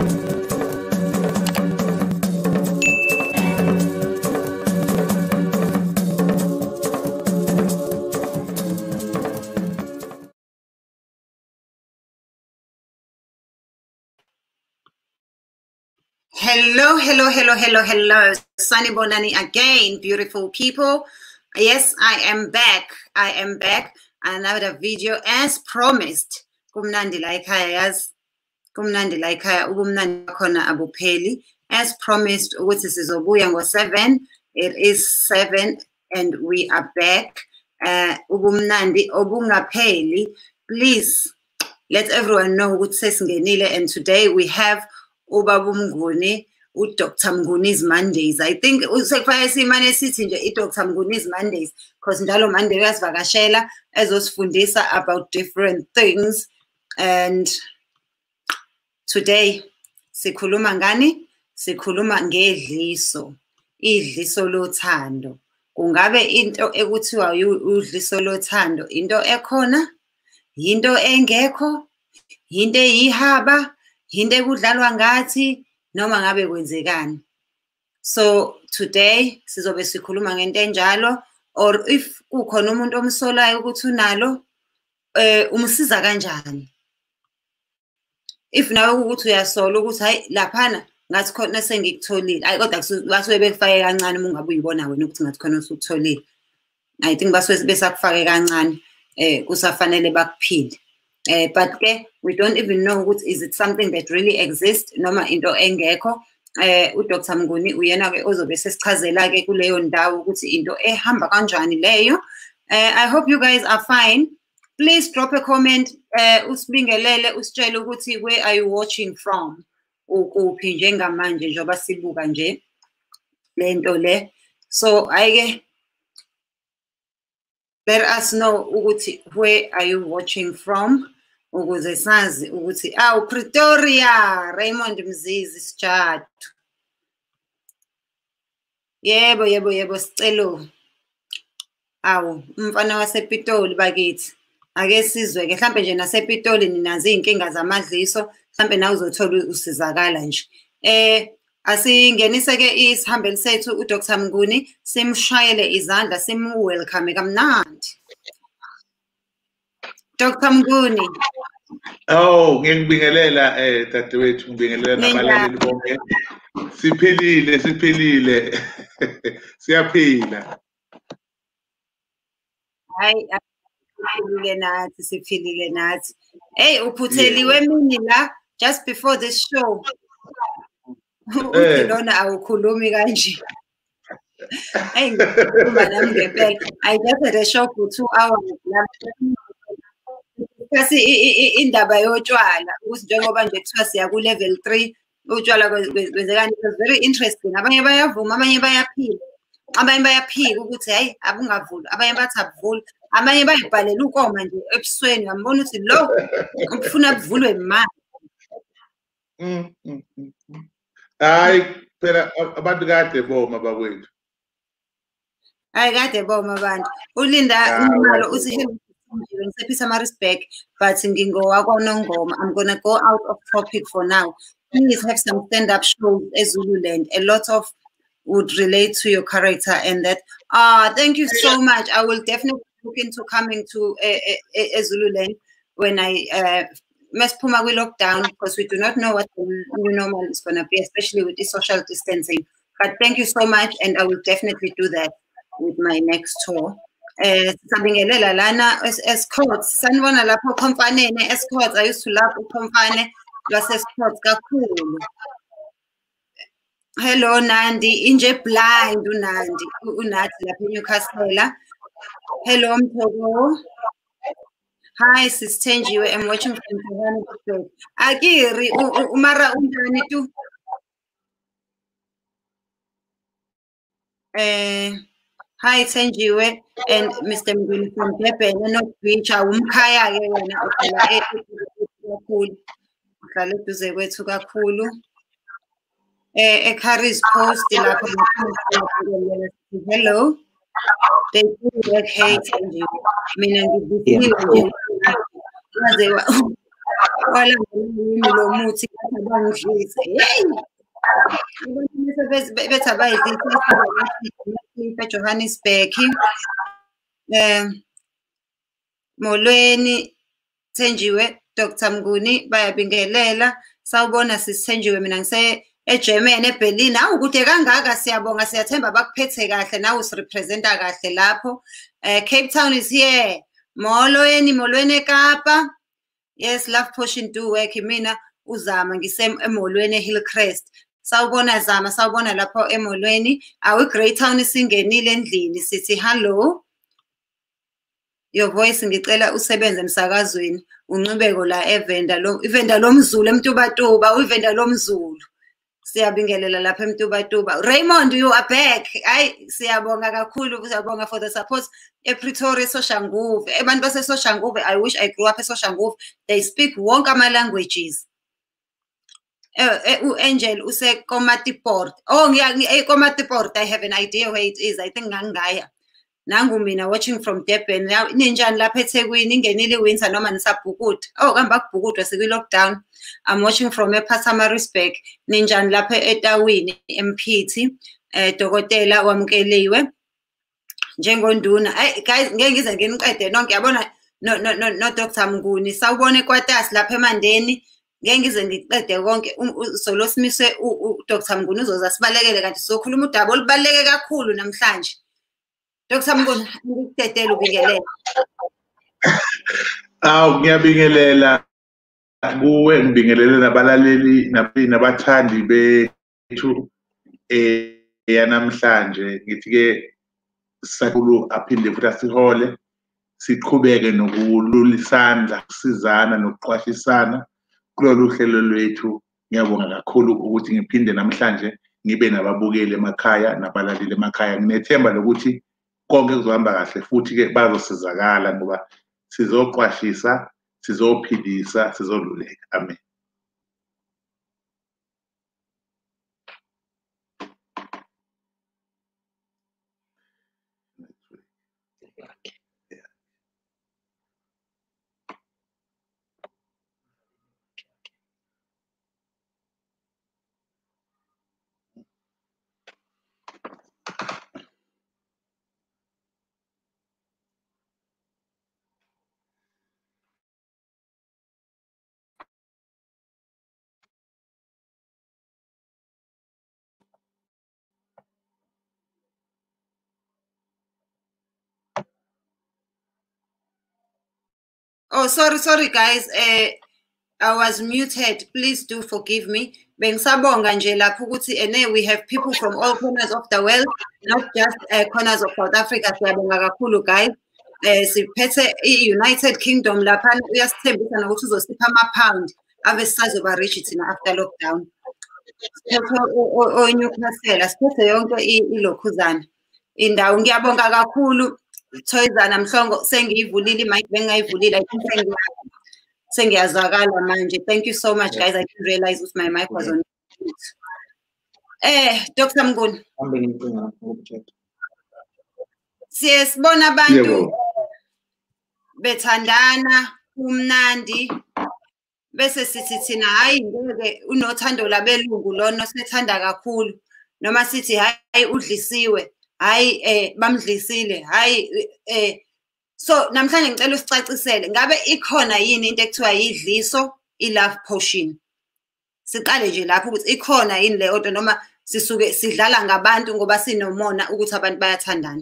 Hello. Sanibonani again, beautiful people. Yes, I am back. Another video as promised. Kumnandi la ekhaya yazi. Kumnandi la ekhaya ubumnandi khona abupheli. As promised ukuthi sizobuya ngo-7. It is 7 and we are back. Ubumnandi obungapheli. Please let everyone know ukuthi sesingenile, and today we have Ubaba Mnguni, Dr. Mnguni's Mondays. I think usekufaya simane sithi nje Dr. Mnguni's Mondays because njalo Monday uyasivakashela ezosifundisa about different things. And today sikhuluma ngani? Sikhuluma ngedliso. Idliso lothando. Kungabe into ekuthiwa udliso lothando into ekhona? Into engekho? Into eyihaba? Into ekudlalwa ngathi noma ngabe kwenzekani? So today sizobe sikhuluma ngento enjalo, or if kukhona umuntu omsolayo ukuthi unalo umsiza kanjani? If nawe ukuthi uyasola ukuthi hayi laphana ngathi khona sengikutholile, hayi kodwa basuke bekufake kancane uma ungabe uyibona wena ukuthi ngathi khona usukutholile. I think basuke besakufake kancane kusafanele bakuphile. But we don't even know what is it something that really exists noma into engekho. Dr. Mnguni uyena ke ozobe sesichazela ke kuleyo ndawo ukuthi into ehamba kanjani leyo. I hope you guys are fine. Please drop a comment, usibingelele usitshele ukuthi where are you watching from? Ukuphi njengamanje njoba sibuka nje lento le. So let us know ukuthi where are you watching from, ukuze sazi ukuthi Pretoria, Raymond Mzizi Sijatu. Yebo sicelo. Umfana wasePitoli bakithi. Ake sizwe ke mhlambe nje nasePitoli ninazi inkinga zamadliso, mhlambe nawe uzothola usizakala nje. Asingenise ke isihambeli sethu Dr. Mnguni, simshayele izandla, welcome kamnandi. Dr. Mnguni. Oh, ngiyabingelela dadewethu, ngibingelela nabalaleli bonke. Siphilile. Siyaphila. Hayi, siphilile nathi. Hey, uphutheliwe mini la just before this show. Uthi lona awukhulumi kanje. Hey, ngikhuluma nami ngempela. I just had a show for 2 hours la. Kasi indaba yotshwala ukuthi njengoba nje kuthiwa siya ku level 3 utshwala kwenzekani, it was very interesting. Abanye bayavuma, abanye bayaphila. Abanye bayaphika ukuthi hayi abungavula, abanye bathi abuvula, abanye bayibhalela ukoma nje ebusweni, ngambona ukuthi lo ufuna kuvulwe imali. Hayi phela abantu kade boma bakwethu. Hayi kade boma abantu. Ulinda imali uthi ngisephisa ama-respect, but ngingowa kwaNongoma. I'm gonna go out of topic for now. Please have some stand-up shows as Zululand. A lot of would relate to your character and that. Thank you so much. I will definitely look into coming to Zululand when I must put my lockdown, because we do not know what the new normal is going to be, especially with the social distancing. But thank you so much, and I will definitely do that with my next tour. Sabingelela lana escorts. Sanibona lapho Khomfaneni escorts. I used to love Khomfane lwase-escorts kakhulu. Hello Nandi, inje blind uNandi, uNathi lapha eNewcastle. Hello Mthobo. Hi Sis Thenjiwe, I'm watching from Johannesburg. Akiri umara unjani tu? Hi Thenjiwe and Mr. Mnguni from Durban, North Beach. Umkhaya ke wena uhlala kakhulu. Uhlala eduze kwethu kakhulu. Carrie's post lapha. Hello. They do that hate Thenjiwe. Mina ngibizile nje. Wala yimi lo muthi bangidlise. Hey! Bethi abayidlise eJohannesburg. Molweni Thenjiwe, Dr. Mnguni bayabingelela. Sawubona sisithenjiwe, mina ngise eGermany eBerlin. Awu kude kangaka, siyabonga, siyathemba bakuphethe kahle, nawe usirepresenta kahle lapho. Cape Town is here. Molweni eKapa. Yes, love pushing do work. Mina uZama emolweni eHillcrest. Sawubona Zama, sawubona lapho emolweni. Awu Great Town isingenile endlini, sithi hello. Your voice ngicela usebenze emsakazweni, uncubeko la ivenda lomzulu eMtubatuba, ivenda lomzulu. Siyabingelela lapha eMtubatuba. Raymond, you are back. Hayi siyabonga kakhulu, siyabonga for the support. ePretoria eSoshanguve, abantu baseSoshanguve, I wish I grew up eSoshanguve. They speak wonke ama languages. Angel use Komatipoort. Oh Komatipoort, I have an idea where it is. I think ngangaya. Nangu mina watching from Durban. Now ninjani lapha eThekwini, ingenile winter noma nisabhukuda. Oh kamba kubhukudwa sikwi lockdown. I'm watching from ePhalarisburg. Ninjani lapha eTawini eMphithi. Dokotela wamkeliwe njengonduna. Guys ngeke ngize ngeniqede nonke yabona no Dr. Mnguni. Sawubona eKwatasi lapha eMandeni. Ngeke ngize ngiqede konke solo simise uDr. Mnguni uzoza sibalekele kanti sizokhuluma udaba olubaleke kakhulu namhlanje. Dr. Mnguni, ngikudedela ubingelela. Awu ngiyabingelela kuwe, ngibingelele nabalaleli nabathandi bethu yanamhlanje. Ngithi ke sakhulu aphinde futhi asihole, siqhubeke nokululisana, kusizana nokuqwashisana kulolu hlelo lwethu. Ngiyabonga kakhulu ukuthi ngiphinde namhlanje ngibe nababukeli emakhaya nabalaleli emakhaya. Nginethemba lokuthi konke kuzohamba kahle futhi ke bazosizakala ngoba sizoqwashisa, sizophilisa, sizoluleka. Amen. Oh, sorry guys. I was muted. Please do forgive me. Bengisabonga nje lapho ukuthi we have people from all corners of the world, not just corners of South Africa. Siyabonga kakhulu guys. Siphethe i-United Kingdom lapha uyasithembisa nokuthi uzosipha ama-pound ave sisazoba rich thina after lockdown. Newcastle siphethe yonke ilokhuzana indawo. Ngiyabonga kakhulu Thoyizana Mhlongo, sengiyivulile imic bengayivulile. I think sengiyazwakala manje. Thank you so much guys. I didn't realize if my mic was on. Dr. Mnguni. Siyesibona abantu bethandana kumnandi bese sithi thina hayi ngeke unothando labelungu lona sethanda kakhulu, noma sithi hayi udlisiwe, hayi bamdlisile, hayi so namhlanje ngicela usicacisele ngabe ikhona yini into ekuthiwa yidliso, i-love potion. Siqale nje lapho ukuthi ikhona yini le odwa noma sisuke sidlala ngabantu ngoba sinomona ukuthi abantu bayathandana.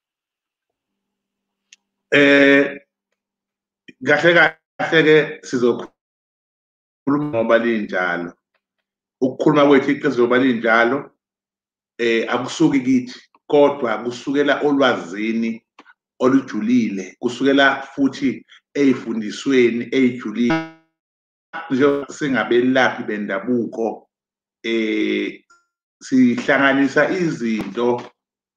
Kahle ke sizokhuluma ngoba linjalo. Ukukhuluma kwethu iqiniso linjalo akusuki kithi kodwa kusukela olwazini olujulile, kusukela futhi ezifundisweni ezijulile nje singabelaphi bendabuko. Sihlanganisa izinto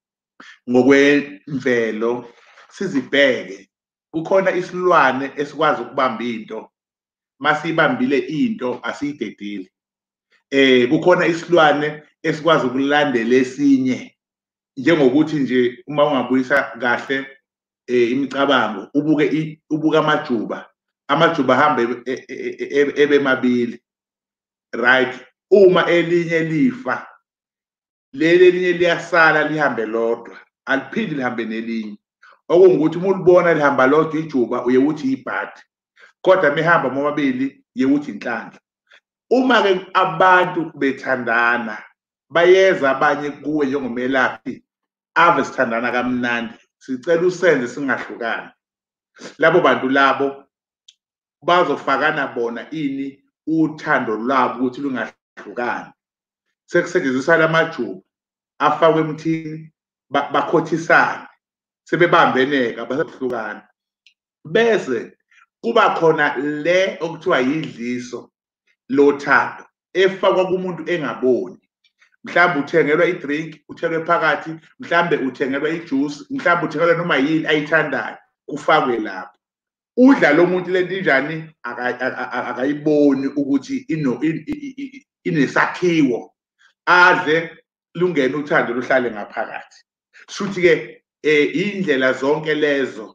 ngokwemvelo sizibheke. Kukhona isilwane esikwazi ukubamba into, masibambile into asiyidedile. Kukhona isilwane esikwazi ukulandela esinye, njengokuthi nje uma ungabuyisa kahle imicabango ubuke amajuba, amajuba ahamba ebe mabili, right? Uma elinye lifa, leli elinye liyasala lihambe lodwa, aliphindi lihambe nelinye. Okungukuthi uma ulibona lihamba lodwa ijuba uye uthi ibhadi, kodwa mehamba momabili uye uthi inhlanhla. Uma-ke abantu bethandana bayeza abanye kuwe njengomelaphi ave sithandana kamnandi, sicela usenze singahlukani. Labo bantu labo bazofakana bona ini uthando lwabo ukuthi lungahlukani. Sekusetshenziswa lamajuba afakwe emthini bakhothisane, sebebambeneka basehlukana. Bese kuba khona le okuthiwa yidliso lothando efakwa kumuntu engaboni. Mhlawumbe uthengelwa idrink, uthelwe phakathi, mhlawumbe uthengelwa ijuice, mhlawumbe uthengelwa noma yini ayithandayo, kufakwe lapho. Udla lo muntu lento injani akayiboni ukuthi inesakhiwo, adle lungene uthando luhlale ngaphakathi. Shuthi-ke indlela zonke lezo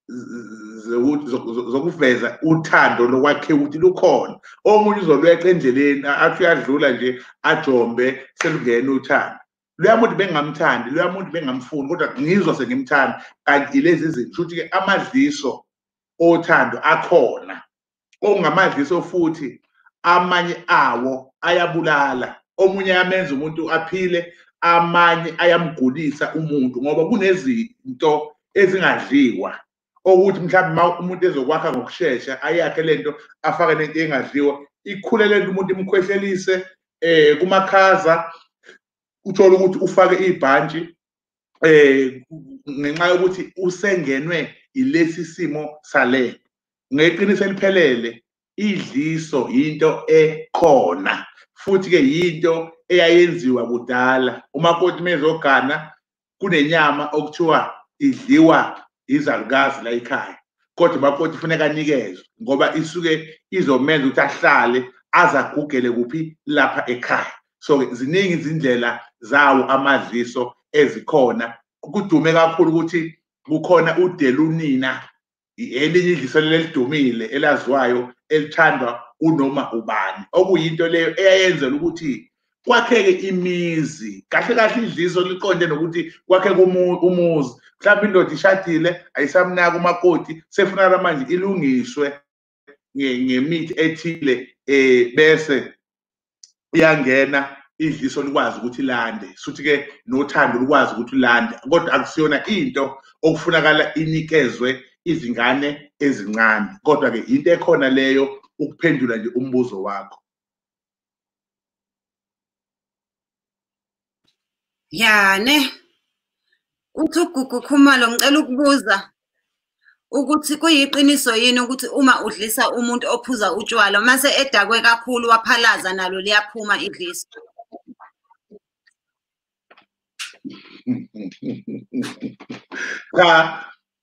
zokuveza uthando lokwakhe ukuthi lukhona. Omunye uzolweqa endleleni athi uyadlula nje ajombe selungene uthando. Loya muntu bengamthandi, loya muntu bengamfuni, kodwa ngizwa sengimthanda. Kanti ilezi izinto shuthi-ke amadliso othando akhona, okungamadliso futhi amanye awo ayabulala. Omunye ayamenza umuntu aphile, amanye ayamgulisa umuntu, ngoba kunezinto ezingadliwa ukuthi mhlawumbe umuntu ezokwakha ngokushesha ayakhe lento afake lento engadliwa, ikhulele umuntu imkhwehlelise kumakhaza, uthola ukuthi ufake ibhantshi ngenxa yokuthi usengenwe ilesi simo sale. Ngeqiniso eliphelele idliso into ekhona, futhi-ke yinto eyayenziwa kudala. Umakoti mezogana kunenyama okuthiwa idliwa izalukazi la ekhaya, kodwa umakoti kufuneka anikezwe ngoba isuke izomenza ukuthi ahlale azagugele kuphi lapha ekhaya. So ziningi izindlela zawo amadliso ezikhona. Kudume kakhulu ukuthi kukhona udelunina, elinye idliso lelidumile elaziwayo elithandwa unoma ubani, okuyinto leyo eyayenzela ukuthi kwakheke imizi kahle kahle. Idliso liqonde nokuthi kwakheke umuzi. Mhlawumbe indoda ishadile ayisamnaka umakoti, sefuna manje ilungiswe ngemithi ethile, bese iyangena idliso likwazi ukuthi lande, futhi-ke nothando lukwazi ukuthi lande. Kodwa akusiyona into okufunakala inikezwe izingane ezincane, kodwa-ke into ekhona leyo ukuphendula nje umbuzo wakho. Yane uthi uGugu Khumalo, ngicela ukubuza ukuthi kuyiqiniso yini ukuthi uma udlisa umuntu ophuza utshwala mase edakwe kakhulu waphalaza nalo liyaphuma idliso? Cha,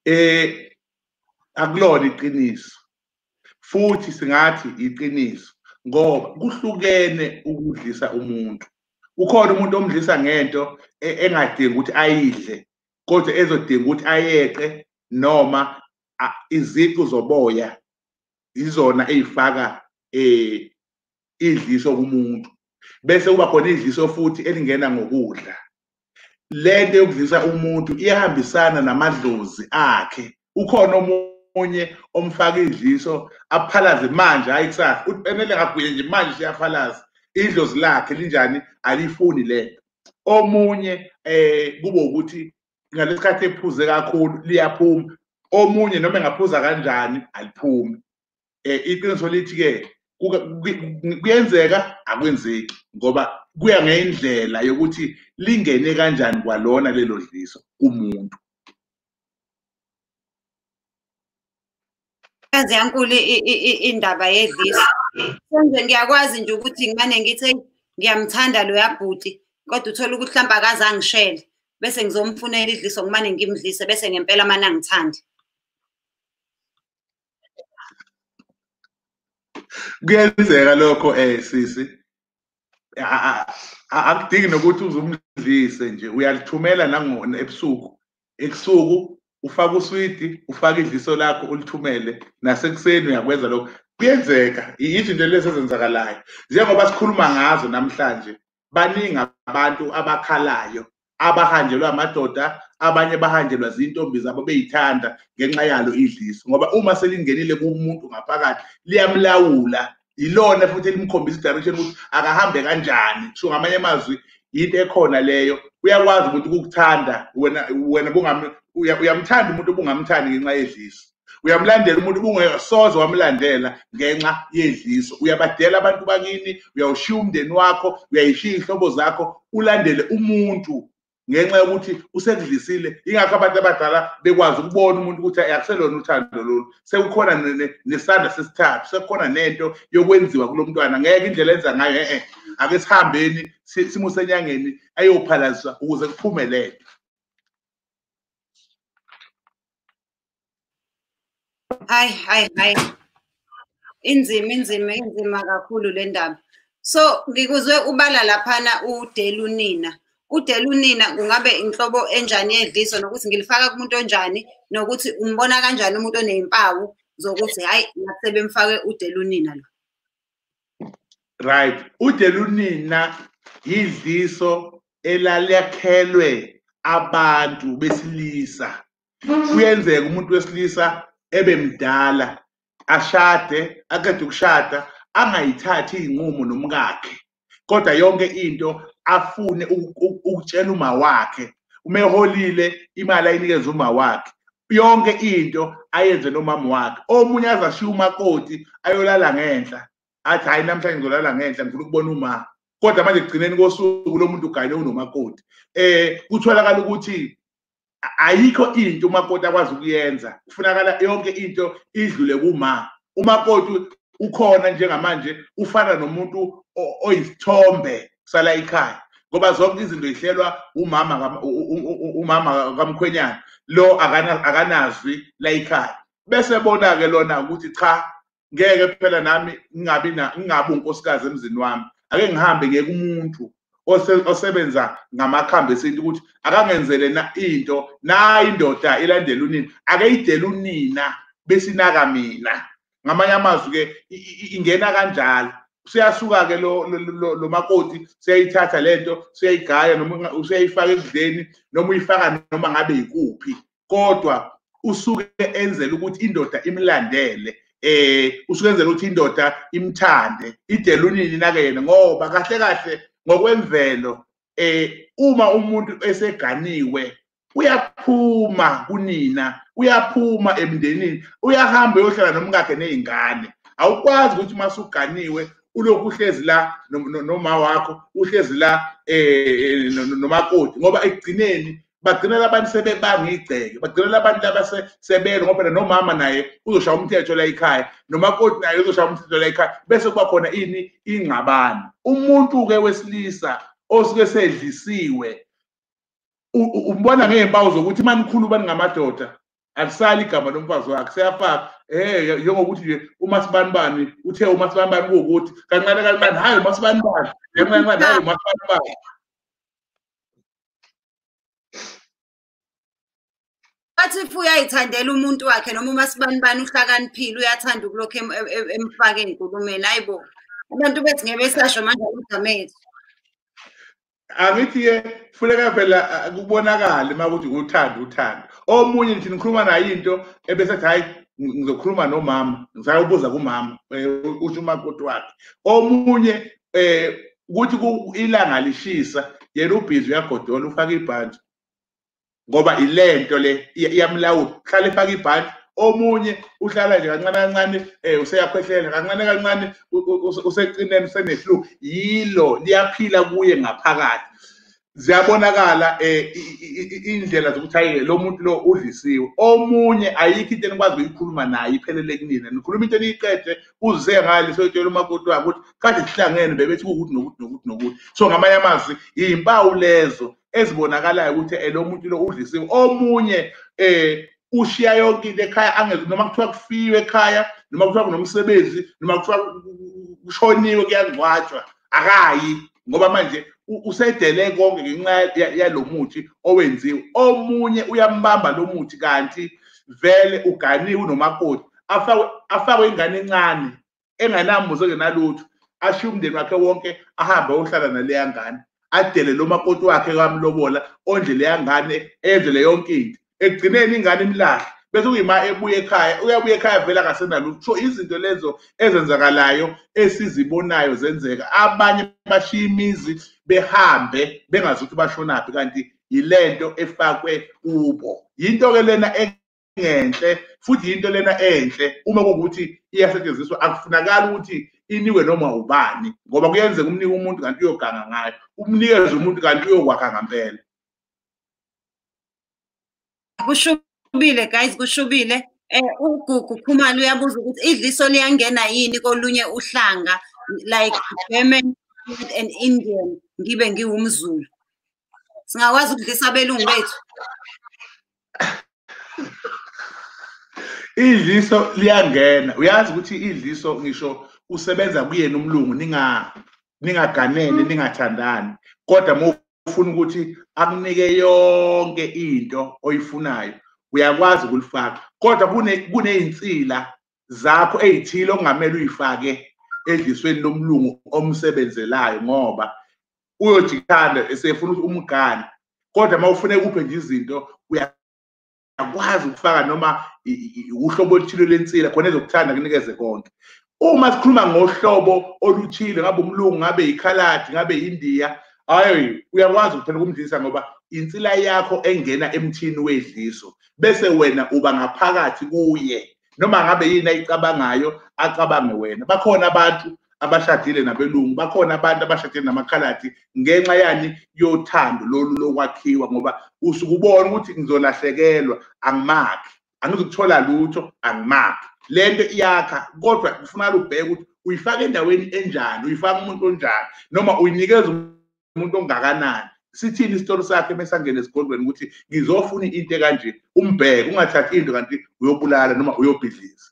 akulona iqiniso, futhi singathi iqiniso ngoba kuhlukene ukudlisa umuntu. Ukhona umuntu omdlisa ngento engadingi ukuthi ayidle, kodwa ezodinga ukuthi ayeqe, noma iziqu zoboya izona ey'faka idliso kumuntu. Bese kuba khona idliso futhi elingena ngokudla. Lento yokudlisa umuntu iyahambisana namadlozi akhe. Ukhona omunye omfaka idliso aphalaze manje, hayi kusasa, ufanele ngabuye nje manje siyaphalaza, idlozi lakhe linjani alifuni lento. Omunye kube ukuthi ngalesikhathi ephuze kakhulu liyaphuma, omunye noma engaphuza kanjani aliphumi. Iqiniso lithi-ke kuyenzeka akwenzeki, ngoba kuya ngendlela yokuthi lingene kanjani kwalona lelo dliso kumuntu. Yazi yankulu indaba yedliso. Senze ngiyakwazi nje ukuthi ngimane ngithi ngiyamthanda loya bhuti, kodwa uthola ukuthi mhlawumbe akazangishele, bese ngizomfunela idliso ngimane ngimdlise, bese ngempela manje angithandi. Kuyenzeka lokho sisi, akudingi nokuthi uzumdlise nje, uyalithumela ebusuku ufaka uswidi, ufaka idliso lakho ulithumele, nasekuseni uyakwenza lokho. Kuyenzeka, izinto lezi ezenzakalayo. Njengoba sikhuluma ngazo namhlanje, baningi abantu abakhalayo, abahanjelwa amadoda, abanye bahanjelwa zintombi zabo beyithanda ngenxa yalo idliso. Ngoba uma selingenile kumuntu ngaphakathi, liyamlawula, ilona futhi elimkhombisa direction ukuthi akahambe kanjani. So ngamanye amazwi into ekhona leyo, uyakwazi umuntu ukukuthanda wena uyamthanda umuntu obungamthandi ngenxa yedliso. Uyamlandela umuntu ubungesoze wamlandela ngenxa yedliso. Uyabadela abantu bakini, uyawushiya umndeni wakho, uyayishiya ihlobo zakho, ulandele umuntu ngenxa yokuthi usekudlisile. Ingakho abantu abadala bekwazi ukubona umuntu ukuthi akuselona uthando lolu, sekukhona nesandla sesithathu, sekukhona nento yokwenziwa kulo mntwana. Ngeke indlela enza ngayo ake sihambeni simuse enyangeni ayophalaziswa ukuze kuphumelele. Hayi. Inzima kakhulu le ndaba. So ngikuzwe ubala laphana udelunina. Udelunina kungabe inhlobo enjani yedliso nokuthi ngilifaka kumuntu onjani nokuthi umbona kanjani umuntu onezimpawu zokuthi hayi ngase bemfake udelunina lo. Right, udelunina yidliso elalakhelwe abantu besilisa. Kuyenzeka umuntu wesilisa ebe mdala, ashade, aqede ukushada, angayithathi inqumo nomkakhe, kodwa yonke into afune ukutshela uma wakhe. Uma eholile imali ayinikeza uma wakhe, yonke into ayenze nomama wakhe. Omunye azashiya umakoti ayolala ngenhla, athi hayi namhlanje ngizolala ngenhla ngifuna ukubona uma. Kodwa manje ekugcineni kosuku lo muntu ugayine unomakoti. Kutholakala ukuthi ayikho into umakoti akwazi ukuyenza, kufunakala yonke into idlule kuma. Umakoti ukhona njengamanje, ufana nomuntu oyisithombe sala ekhaya, ngoba zonke izinto ihlelwa umama kamkhwenyana lo akanazwi la ekhaya. Bese bona ke lona ukuthi cha, ngeke phela nami ngingabi unkosikazi emzini wami, ake ngihambe ngeke umuntu osebenza ngamakhambi esintu ukuthi akangenzele into nayi indoda ilandela unina, akayidela unina besinaka mina. Ngamanye amazwi ke ingena kanjalo. Siyasuka ke lo makoti, siyayithatha lento, siyayigaya noma usiyayifaka ekudleni noma uyifaka noma ngabe ikuphi, kodwa usuke enzela ukuthi indoda imlandele. Usuke enzela ukuthi indoda imthande, idela unina inake yena, ngoba kahle kahle ngokwemvelo uma umuntu eseganiwe uyaphuma kunina, uyaphuma emndenini, uyahamba uyohlala nomkakhe nezingane. Awukwazi ukuthi masuganiwe ulokhu uhlezi la noma wakho, uhlezi la nomakoti, ngoba ekugcineni bagcinela abantu sebebanga igceke, bagcinela abantu abasebelo, ngoba nomama naye uzoshaya umthetho la ekhaya, nomakoti naye uzoshaya umthetho la ekhaya, bese kuba khona ingxabano. Umuntu ke wesilisa osuke sedlisiwe umbona ngezimpawu zokuthi manikhulu bani ngamadoda alisali igama lomfazi wakhe, seyafaka njengokuthi nje uMasibanibani uthe uMasibanibani kuwukuthi kancane hayi uMasibanibani, kancane hayi uMasibanibani. Bathi if uyayithandela umuntu wakhe noma uMasibanibani uhlakaniphile, uyathanda ukulokhu emfaka enkulumeni. Hayibo, abantu bethi ngeke besasho manje uDamethu. Angithi-ke kufuneka phela kubonakale uma ukuthi uthando. Omunye nje nikhuluma nayo into ebese ethi hayi ngizokhuluma nomama, ngisayobuza kumama, usho umakoti wakhe. Omunye ukuthi ilanga lishisa, yena ubhizi uyagodola, ufaka ibhanti, ngoba ilento le iyamlawula, uhlala efaka ibhanti. Omunye uhlala nje kancane useyakhwehlela kancane usecineni, useneflu, yilo liyaphila kuye ngaphakathi. Ziyabonakala indlela zokuthi hayi lo muntu lo udlisiwe. Omunye ayikho into enikwazi ukuyikhuluma naye iphelele kunina, nikhuluma into eniyiqede uze ngale soyitshela umakoti wakhe ukuthi kade sihlangene bebethi ukuthi. So ngamanye amazwi izimpawu lezo ezibonakalayo ukuthi lo muntu lo udlisiwe. Omunye ushiya yonke into ekhaya, noma kuthiwa kufiwe ekhaya, noma kuthiwa kunomsebenzi, noma kuthiwa kushoniwe kuyangcwatshwa, akayi, ngoba manje usedele konke ngenxa yalo muthi owenziwe. Omunye uyambamba lo muthi kanti vele uganiwe unomakoti, afakwe ingane encane enganambuzo engenalutho, ashiye umndeni wakhe wonke ahambe ohlala naleya ngane, adele lo makoti wakhe kamlobola, ondle leya ngane, enze le yonke into, ekugcineni ingane imlahle, bese kuyima ebuya ekhaya, uyabuya ekhaya vele akasenalutho. So izinto lezo ezenzakalayo esizibonayo zenzeka, abanye bashiya imizi behambe bengazi ukuthi bashonaphi, kanti yilento efakwe kubo. Yinto-ke lena engenhle, futhi yinto lena enhle uma kuwukuthi iyasetshenziswa. Akufunakali ukuthi inikwe noma ubani, ngoba kuyenzeka umnike umuntu kanti uyoganga ngayo, umnikeze umuntu kanti uyokwakha ngampela. Kushubile guys, kushubile. uGugu Khumalo uyabuza ukuthi idliso liyangena yini kolunye uhlanga like German and Indian ngibe ngiwumZulu. Singakwazi ukudlisa abelungu bethu? Idliso liyangena. Uyazi ukuthi idliso ngisho usebenza kuyena umlungu ningaganene ningathandani, kodwa uma ufuna ukuthi akunike yonke into oyifunayo uyakwazi ukulifaka, kodwa kuney'nsila zakho ey'thile okungamele uyifake edlisweni lomlungu omsebenzelayo, ngoba uyojikanda esefuna ukuthi umgane, kodwa uma ufune kuphe nje izinto uyakwazi ukufaka noma uhlobo oluthile lensila khona ezokuthanda kunikeze konke. Uma sikhuluma ngohlobo oluthile, ngabe umlungu, ngabe ikhaladi, ngabe India, hayi uyakwazi ukuphela kumdlisa ngoba insila yakho engena emthini wedliso, bese wena uba ngaphakathi kuye, noma ngabe yini ayicabangayo acabange wena. Bakhona abantu abashadile nabelungu, bakhona abantu abashadile namakhaladi ngenxa yani yothando lolu lokwakhiwa, ngoba usuke ubona ukuthi ngizolahlekelwa, angimakhi, angizukuthola lutho, angimakhi. Lento iyakha, kodwa kufanele ubheke ukuthi uyifaka endaweni enjani, uyifaka umuntu onjani, noma uyinikeza umuntu ongakanani. Sithini isitori sakhe mesangena esigodlweni ukuthi ngizofuna into ekanje, umbheke, ungathathi into kanti uyobulala noma uyobhidliza.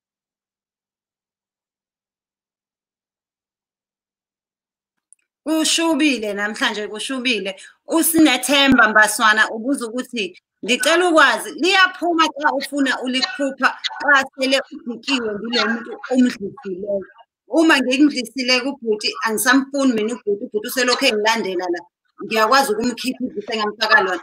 Kushubile namhlanje, kushubile. Usinethemba Mbaswana ubuza ukuthi ngicela ukwazi liyaphuma xa ufuna ulikhupha xa sele udikiwe ngilo muntu omdlisileyo. Uma ngikudlisile kubhuti angisamfuni mina ubhuti uselokhu engilandela la, ngiyakwazi ukumkhipha idliso engamfaka lona?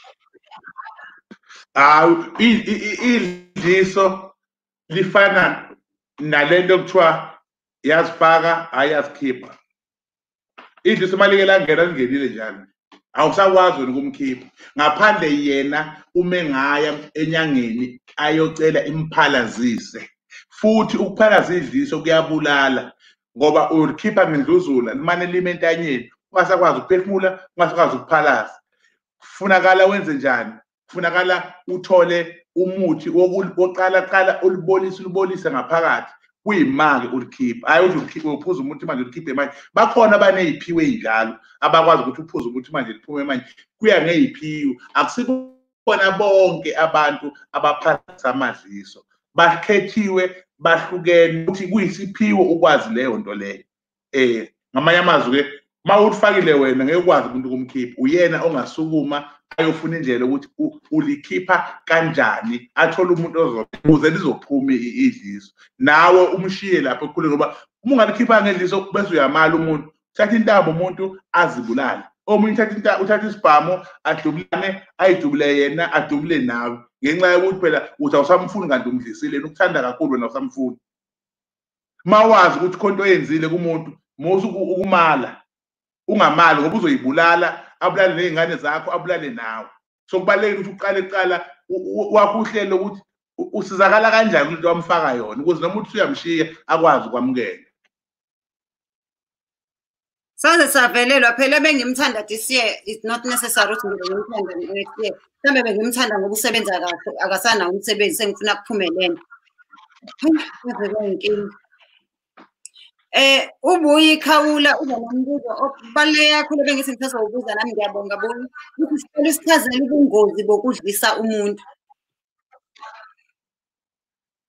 Idliso lifana nalento okuthiwa yazifaka ayazikhipha. Idliso malike langena lingenile njalo, awusakwazi wena ukumkhipha ngaphandle yena ume ngaya enyangeni ayocela imphalazise. Futhi ukuphalaza idliso kuyabulala ngoba ulikhipha ngendluzula limane lime entanyeni, ungasakwazi ukuphefumula, ungasakwazi ukuphalaza. Kufunakala wenze njani? Kufunakala uthole umuthi wokuqala ulibolise ngaphakathi, kuyima-ke ulikhipha. Hayi uthi uphuza umuthi manje ulikhiphe manje. Bakhona abaney'phiwo ey'njalo abakwazi ukuthi uphuze umuthi manje liphume manje, kuya ngey'phiwo. Akusikona bonke abantu abaphathisa amadliso, bakhethiwe, bahlukene, ukuthi kuyisiphiwo ukwazi leyo nto leyo. Ngamanye amazwi-ke uma ulifakile wena ngeke ukwazi umuntu ukumkhipha, uyena ongasukuma ayofuna indlela ukuthi ulikhipha kanjani, athole umuntu ukuze lizophuma idliso, nawe umshiye lapho ekhule, ngoba uma ungalikhipha ngedliso bese uyamala umuntu, uthatha intambo umuntu azibulale, omunye uthatha isibhamu adubulane, ayidubule yena adubule nawe, ngenxa yokuthi phela uthi awusamfuni kanti umdlisile, ukuthanda kakhulu wena awusamfuni. Uma wazi ukuthi khona into oyenzile kumuntu, musu ukumala, ungamali ngoba uzoyibulala, abulale ney'ngane zakho, abulale nawe. So kubalulekile ukuthi uqale kuqala wakho uhlelo ukuthi usizakala kanjani kulento wamfaka yona, ukuze noma uthi uyamshiya akwazi ukwamukela. Saze savelelwa phela bengimthanda this year, it's not necessary ukuthi ngimthanda next year. Mhlambe bengimthanda ngoba usebenza kahle, akasanawo umsebenzi, sengifuna kuphumelele. Ave kwayinkinga. Ubuye Khawula uba nombuzo okubaluleke kakhulu bengithi ngisazowubuza nami, ngiyabonga Buyi. Ukuthi sicela usichazele ubungozi bokudlisa umuntu.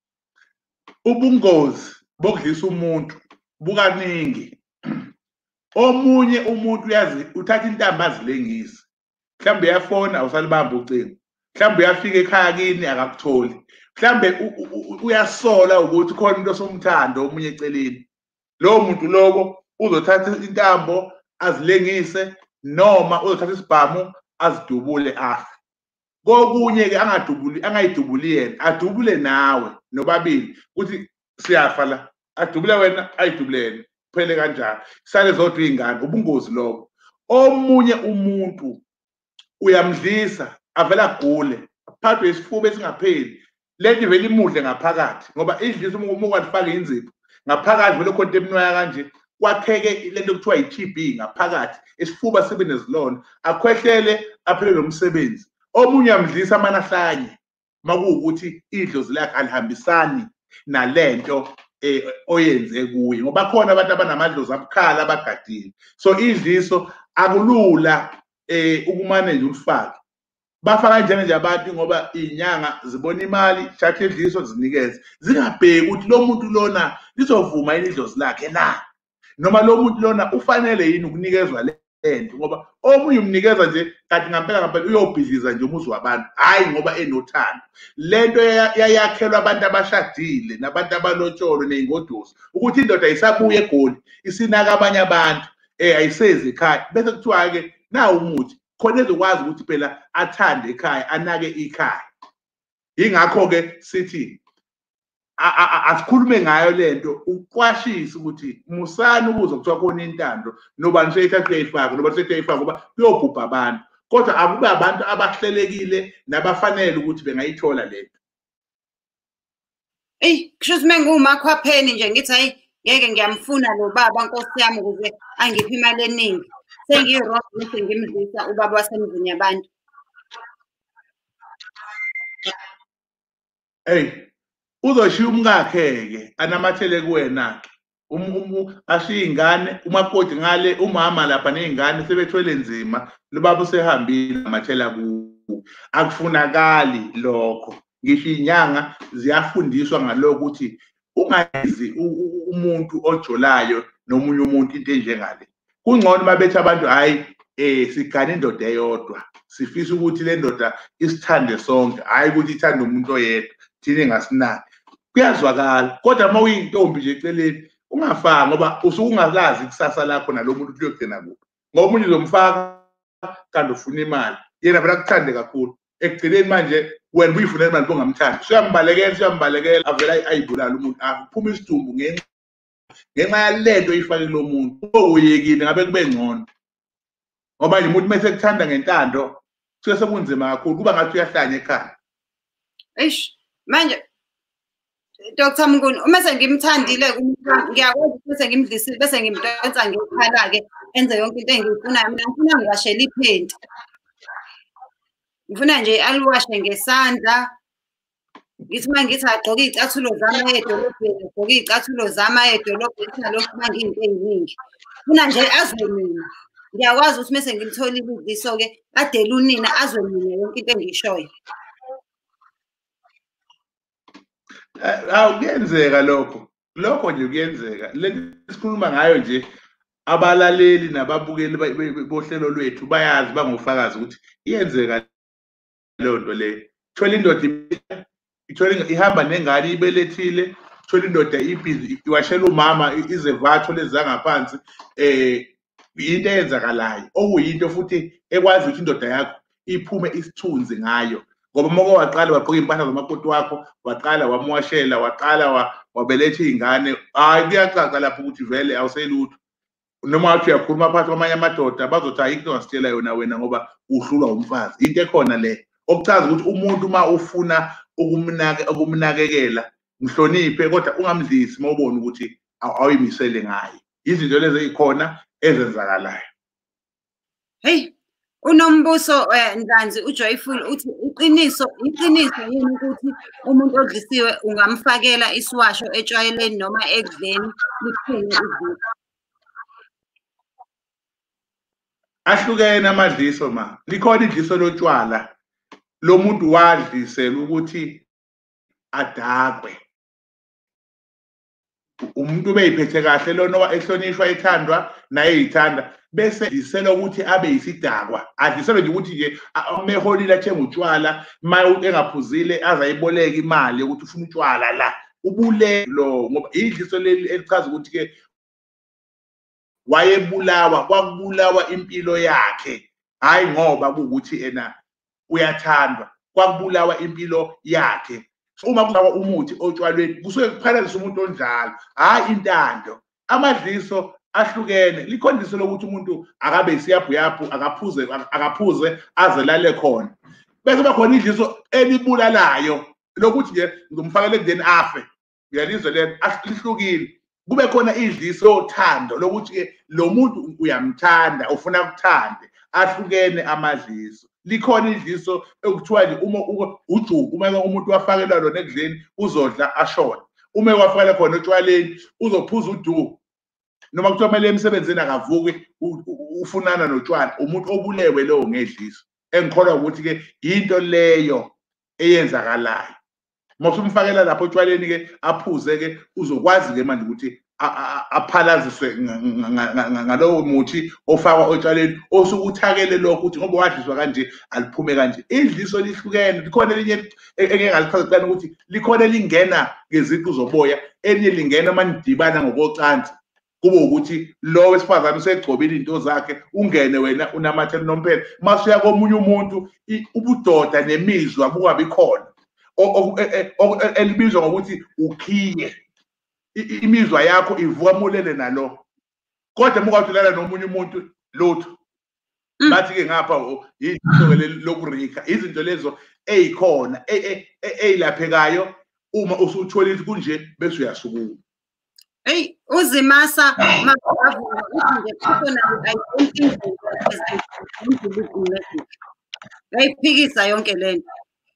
Ubungozi bokudlisa umuntu bukaningi. Omunye umuntu uyazi uthatha intambo azilengise. Mhlawumbe uyafona awusalibamba ucingo. Mhlawumbe uyafika ekhaya kini akakutholi. Mhlawumbe uyasola ukuthi khona umuntu osomthando omunye eceleni. Lowo muntu lowo uzothatha intambo azilengise noma uzothatha isibhamu azidubule afe. Kokunye ke angayidubuli yena, adubule nawe nobabili ukuthi siyafa la, adubule wena ayidubule yena. Kuphele kanjalo. Sale zodwa izingane ubungozi lobo. Omunye umuntu uyamdlisa avela agule, aphathwe isifuba esingapheli. Lento vele imudle ngaphakathi ngoba idlisa uma ungalifaka inzipho ngaphakathi vele khona eminwaya kanje kwakheke lento kuthiwa i-TB ngaphakathi, isifuba sibe nezilonda, akhwehlele aphele nomsebenzi. Omunye uyamdlisa amanahlanye makuwukuthi idlozi lakhe alihambisani nalento oyenze kuye ngoba khona abantu abanamadlozi abukhala abagadile. So idliso akulula ukumanage ulifake. Bafaka nje abantu ngoba inyanga zibona imali, thatha idliso zinikeze. Zingabheki ukuthi lo muntu lona lizovuma yini idlozi lakhe na, noma lo muntu lona ufanele yini ukunikezwa lento ngoba omunye umnikeza nje kanti ngempela uyobhidliza nje umuzi wabantu, hayi ngoba enothando. Lento yayakhelwa abantu abashadile nabantu abalotsholwe ney'ngoduso ukuthi indoda isabuye eGoli isinaka abanye abantu ayisezi ekhaya, bese kuthiwa-ke nawu umuthi khona ezokwazi ukuthi phela athande ekhaya, anake ikhaya. Yingakho-ke sithi asikhulume ngayo lento uqwashise ukuthi musani ukuzwa kuthiwa khona intando nobani seyithatha uyayifaka noba seyithatha ngoba kuyobhubha abantu, kodwa akube abantu abahlelekile nabafanele ukuthi bengayithola lento. Kusho ukuthi mengumakwapheni nje ngithi hayi ngeke ngiyamfuna lo baba nkosi yami ukuze angiphe imali eningi, sengiyi-wrong bese ngimdlisa ubaba wasemzini yabantu. Uzoshiya umkakhe-ke anamathele kuwena-ke ashiye iy'ngane umakoti ngale, umama lapha ney'ngane sebethwele nzima, lo baba usehambile amathela kuwo. Akufunakali lokho. Ngisho iy'nyanga ziyafundiswa ngalokho ukuthi ungayizi umuntu ojolayo nomunye umuntu into enjengale. Kungcono uma bethi abantu hhayi sigane indoda eyodwa, sifisa ukuthi le ndoda isithande sonke, hhayi ukuthi ithande umuntu oyedwa thina engasinaki. Kuyazwakala, kodwa uma uyintombi nje eceleni ungafaki ngoba usuke ungalazi ikusasa lakho nalo muntu kuyogcina kuphi. Ngoba umunye uzomfaka kanti ufuna imali, yena vele akuthande kakhulu. Ekugcineni manje wena uyifunela imali bongamthandi, suyambalekela avele ayibulala umuntu, aphume isidumbu ngenxa yalento oyifake kulo muntu. Uyekile ngabe kube ngcono ngoba nje umuntu mase kuthanda ngentando kusuke sekunzima kakhulu, kuba ngathi uyahlanya ekhaya. Manje Dr. Mnguni, uma sengimthandile ngiyakwazi ukuthi ngimdlisile bese ngimdonsa ngekhala-ke enze yonke into engiyifunayo. Mina ngifuna ngiwashele iphenti, ngifuna nje aliwashe ngesandla. Ngithi uma ngithi agqoke iy'cathulo zami edolobheni, agqoke iy'cathulo zami edolobheni, nalokhu uma ngiyinto ey'ningi. Funa nje azwe mina. Ngiyakwazi ukuthi mese ngimtholile idliso-ke adele unina azwe mina yonke into engiyishoyo. Kuyenzeka lokho nje kuyenzeka. Lento sikhuluma ngayo nje abalaleli nababukeli bohlelo lwethu bayazi bangofakazi ukuthi iyenzeka leyo nto leyo. Thola indoda ihamba nengane ibelethile, thola indoda ibhizi iwashela umama izevatho lezi zangaphansi, into eyenzakalayo okuyinto futhi ekwazi ukuthi indoda yakho iphume isithunzi ngayo. Ngoba uma waqala wagqoka iy'mpahla zomakoti wakho, waqala wamwashela, waqala wabeletha iy'ngane, hhayi kuyacaca lapho ukuthi vele awuselutho. Noma wathi uyakhuluma phakathi kwamanye amadoda bazothi ayikho into ongasitshela yona wena ngoba uhlulwa umfazi. Into ekhona le okuchaza ukuthi umuntu uma ufuna ukumnakekela mhloniphe, kodwa ungamdlisi uma ubona ukuthi awuyimisele ngayo. Izinto lezi ey'khona ezenzakalayo. UNombuso Ndanzi uJoyful uthi iqiniso yini ukuthi umuntu odlisiwe ungamfakela isiwasho etshwayeleni noma ekudleni liphele izifo? Ahlukene amadliso ma. Likhona idliso lotshwala lo muntu wadlisela ukuthi adakwe. umuntu beyiphethe kahle lona ehlonishwa ethandwa naye eyithanda bese isela ukuthi abe yisidakwa adliselwe nje ukuthi nje meholile athenga utshwala maye engaphuzile azayiboleka imali ukuthi ufuna utshwala la ubulelo ngoba idliso leli elichaza ukuthi ke wayebulawa kwakubulawa impilo yakhe hayi ngoba ukuthi ena uyathandwa kwakubulawa impilo yakhe. Uma kunawa umuthi otshwalweni kusuke kuphalalisa umuntu onjalo hayi intando. Amadliso ahlukene likhondiso lokuthi umuntu akabe isiyabhuyaphu akaphuze azelale khona bese bakhona idliso elibulalayo lokuthi nje ngizomfakela ekudeni afe uyalizwe lento lihlukile. Kube khona idliso lothando lokuthi ke lo muntu uyamthanda ufuna ukuthande ahlukene amadliso. Likhona idliso ekuthiwa nje uma ujuku uma umuntu wafakelwa lona ekudleni uzodla ashona uma wafakela khona otshwaleni uzophuza uduku noma kuthiwa kumele emsebenzini akavuki ufunana notshwala umuntu obulewe lowo ngedliso engikholwa ukuthi ke into leyo eyenzakalayo. Mawusumfakela lapho otshwaleni ke aphuze ke uzokwazi ke manje ukuthi aphalaziswe ngalowo muthi ofakwa otshwaleni osukuthakele lokho ukuthi ngoba wadliswa kanje aliphume kanje. Idliso lihlukene likhona elinye engingalichaza ukuthi likhona elingena ngeziqu zoboya elinye lingena manidibana ngokocansi kube ukuthi lo wesifazane usegcobile into zakhe ungene wena unamathela nomphela masuya komunye umuntu ubudoda nemizwa bukabi khona elibizwa ngokuthi ukhiye imizwa yakho ivuka mulele nalo kodwa mukawuthelana nomunye umuntu lotho bathi ke ngapha yidliso lokurika izinto lezo ezikhona ezilaphekayo uma usuthola ukuthi kunje bese uyasukuma. Hey uzimasa makavula uthi nje khona ayiphikisa yonke lento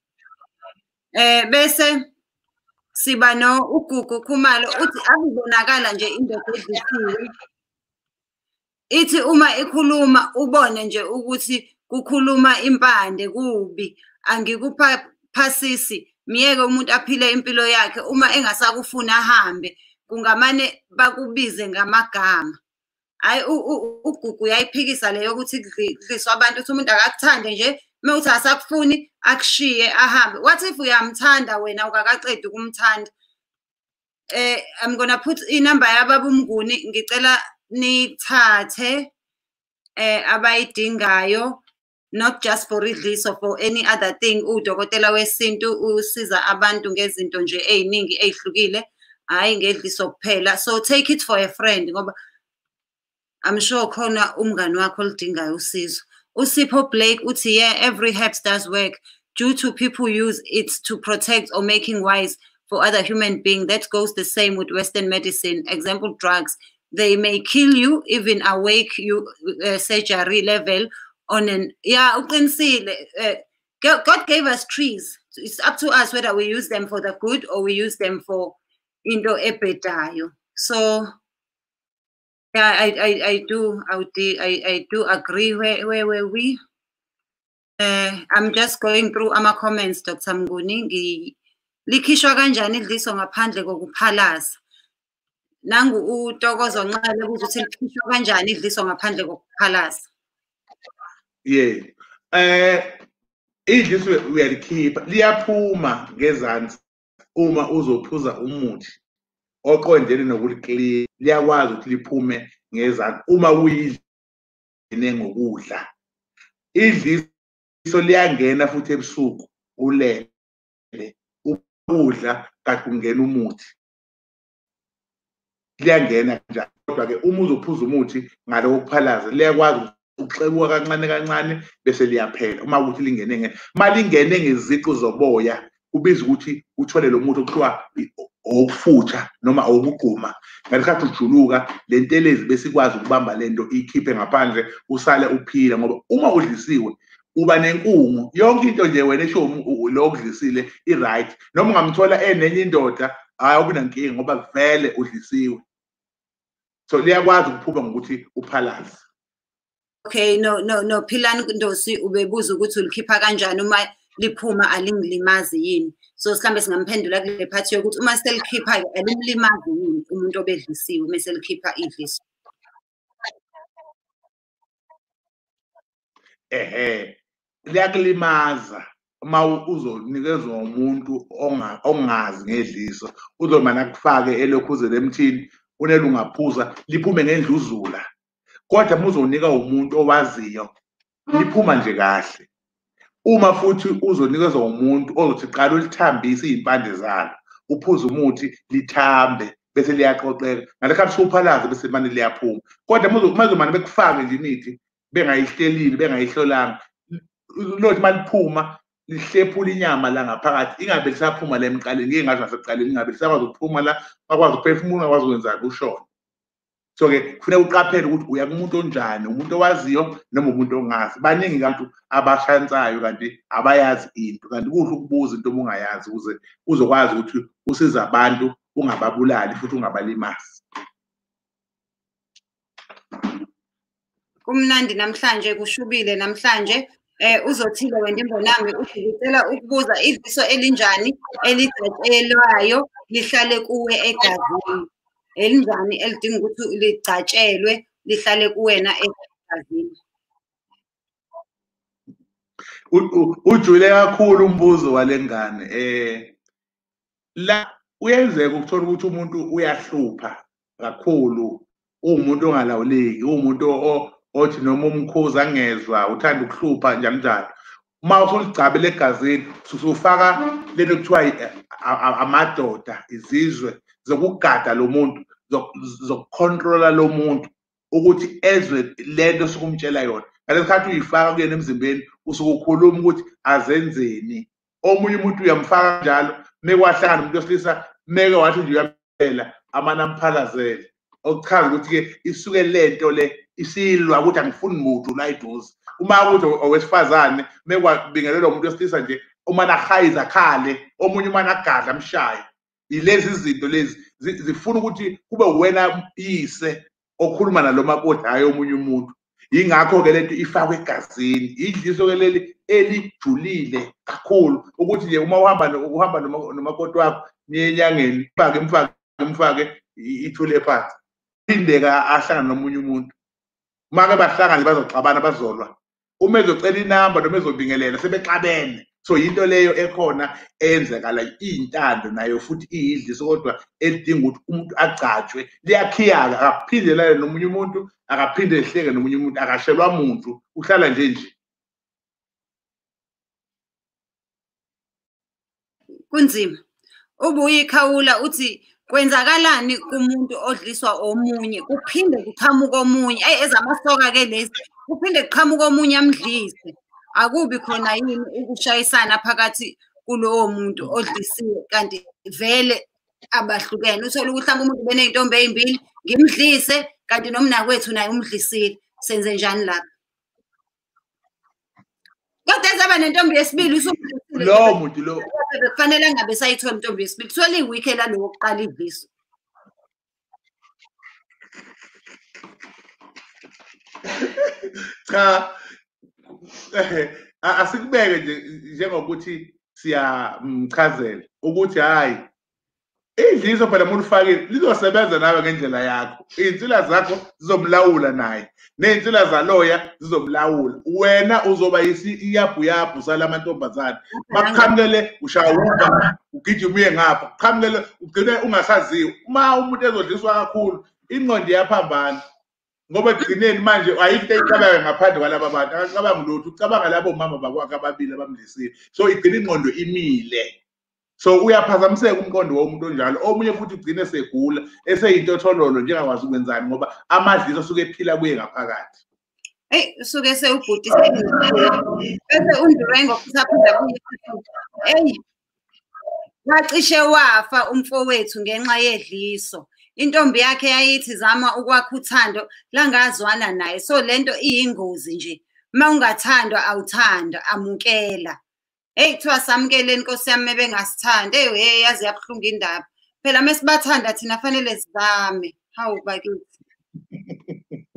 bese siba no uGugu Khumalo uthi akubonakala nje indoda edlisiwe ithi uma ikhuluma ubone nje ukuthi kukhuluma impande kubi angikuphasisi miyeke umuntu aphile impilo yakhe uma engasakufuna ahambe kungamane bakubize ngamagama. Hayi uGugu uyayiphikisa leyo ukuthi kudliswa abantu uthi umuntu akakuthande nje mewuthi asakufuni akushiye ahambe. What if uyamthanda wena ukakaqedi ukumthanda? I'm gonna put inamba yababa uMnguni ngicela nithathe abayidingayo not just for idliso for any other thing. Udokotela wesintu usiza abantu ngezinto nje eziningi ezihlukile hayi ngedliso kuphela. So take it for a friend ngoba I'm sure khona umngani wakho olidingayo usizo. Usipho Blake uthi yeah every herbs does work due to people use it to protect or making wise for other human beings. That goes the same with Western medicine. Example, drugs. They may kill you, even awake you surgery level on an God gave us trees. It's up to us whether we use them for the good or we use them for into ebhedayo. So yeah, I do agree where we I'm just going through ama comments Dr. Mnguni likhishwa kanjani idliso ngaphandle kokuphalaza. Nangu uTokozo Nqale ukuthi likhishwa kanjani idliso ngaphandle kokuphalaza. Yeah. Idliso uyalikhipha liyaphuma ngezansi uma uzophuza umuthi oqondene nokuliclean liyakwazi ukuthi liphume ngezansi uma uyidline ngokudla. Idliso liyangena futhi ebusuku ulele ukudla kanti kungena umuthi liyangena kanjalo kodwa ke uma uzophuza umuthi ngaloko kuphalaza liyakwazi ukuxebuka kancane kancane bese liyaphela uma ukuthi lingene malingene ngeziqu zoboya kubiza ukuthi uthole lo muthi okuthiwa okufutha noma okugquma ngesikhathi ujuluka lentelezi bese ikwazi ukubamba lento ikhiphe ngaphandle usale uphila ngoba uma udlisiwe uba nenkungu yonke into nje wena esho lo kudlisile i-right noma ungamthola enenye indoda hayi ubunankinga ngoba vele udlisiwe so liyakwazi ukuphuma ngokuthi uphalaze. Okay, no Philani Ndosi ubebuza ukuthi ulikhipha kanjani uma liphuma alingilimazi yini. So mhlambe singamphendula kule phathi yokuthi uma selikhipha-ke alimlimazi yini umuntu obedlisiwe uma selikhipha idliso. Liyakulimaza uma uzonikezwa umuntu ongazi ngedliso, uzomana kufake elokhuzela emthini unele ungaphuza liphume ngendluzula. Kodwa uma uzonika umuntu owaziyo liphuma nje kahle. Uma futhi uzonikezwa umuntu ozothi qala ulithambise iy'mpande zalo, uphuze umuthi lithambe bese liyaqoqeka, ngalekhathi usuphalaza bese manje liyaphuma. Kodwa uma uzomane bekufake nje imithi bengayihlelile bengayihlolanga, lothi maliphuma lihlephula inyama la ngaphakathi, ingabe lisaphuma la emqaleni, ngeke ngasho nasekuqaleni, ingabe lisakwazi ukuphuma la, bakwazi ukuphefumula, bakwazi ukwenzani, ushona. So-ke kufuneka uqaphele ukuthi uya kumuntu onjani, umuntu owaziyo noma umuntu ongazi. Baningi abantu abashansayo kanti abayazi into, kanti kuhle ukubuza into uma ungayazi ukuze uzokwazi ukuthi usize abantu ungababulali futhi ungabalimazi. Kumnandi namhlanje, kushubile namhlanje. Uzothile wena imbonami uthi ngicela ukubuza idliso elinjani elicatshelwayo lihlale kuwe egazini. Elinjani elidinga ukuthi licatshelwe lihlale kuwena egazini. Ujule kakhulu umbuzo walengane. La uyenzeka ukuthola ukuthi umuntu uyahlupha kakhulu, umuntu ongalawuleki, umuntu othi noma umkhuza angezwa, uthanda ukuhlupha njalo njalo. Uma usuligcabele egazini usufaka lento kuthiwa amadoda, izizwe zokugada lo muntu, zokucontrola lo muntu ukuthi ezwe lento osukumtshela yona. Ngaleskhathi uyifaka kuyena emzimbeni usuke ukhuluma ukuthi azenzeni. Omunye umuntu uyamfaka njalo, mekwahlangana umuntu wesilisa, meke wathi nje uyampela amane amphalazele, okuchaza ukuthi-ke isuke lento le isilwa ukuthi angifuni muntu la eduze. Uma ukuthi owesifazane mekwabingelelwa umuntu wesilisa nje, umane ahayiza akhale, omunye umane agadla amshaye. Ilezi zinto lezi zifuna ukuthi kube wena yise okhuluma nalo makoti, hayi omunye umuntu. Yingakho-ke lento ifakwe egazini, idliso-ke leli elijulile kakhulu ukuthi nje uma uhamba nomakoti wakho niye enyangeni, mfake ithule phansi, phindeka ahlangane nomunye umuntu. Uma-ke bahlangane bazoxabana, bazolwa, uma ezocela inamba noma ezobingelela sebexabene. So into leyo ekhona eyenzakala iy'ntando nayo futhi iyidliso, kodwa elidinga ukuthi umuntu agcatshwe. Liyakhiyaka, akaphinde lale nomunye umuntu, akaphinde ehleke nomunye umuntu, akashelwa muntu, uhlala nje. Kunzima. Ubuyikhawula uthi kwenzakalani kumuntu odliswa omunye kuphinde kuqhamuka omunye, ezamasoka-ke lezi, kuphinde kuqhamuka omunye amdlise. Akubi khona yini ukushayisana phakathi kulowo muntu odlisiwe kanti vele abahlukene? Uthola ukuthi mhlawumbe umuntu beney'ntombi ey'mbili, ngimdlise kanti nomnakwethu naye umdlisile, senze njani lapha? Kodwa ezaba nentombi yesibili usumdlisile, lowo muntu lo kufanele angabe sayithola intombi yesibili, kuthiwa liyi-week lalo wokuqala idliso. Cha, asikubeke nje njengokuthi siyamchazela ukuthi hayi idliso phela uma ulifakile lizosebenza nawe ngendlela yakho. Iy'nsila zakho zizomlawula naye, ney'nsila zaloya zizomlawula. Wena uzoba iyabhuyabhu salamantombazane. Makuqhamukele ushawuka, ugijima uye ngapha, kuqhamukele ugcine ungasaziwa. Uma umuntu ezodliswa kakhulu ingqondo iyaphambana, ngoba ekugcineni manje ayikho into eyicabange ngaphandle kwalaba bantu, akacabangi lutho, ucabanga labo mama bakwakhe ababili abamdlisile. So igcina ingqondo imile, so uyaphazamiseka umqondo womuntu onjalo. Omunye futhi ugcine segula, eseyintothololo njengakwazi ukwenzani ngoba amadliso asuke ephila kuye ngaphakathi. Usuke sewubhutise bese uNdurengo futhi aphinda kuye, wacishe wafa umfowethu ngenxa yedliso. Intombi yakhe yayithi zama ukwakha uthando langazwana naye. So lento iyingozi nje, uma ungathandwa awuthandwa, amukela. Kuthiwa samukeleni Nkosi yami bengasithandi. Yazi yabuhlungu indaba. Phela mesibathanda thina fanele sizame. Hawu bakithi.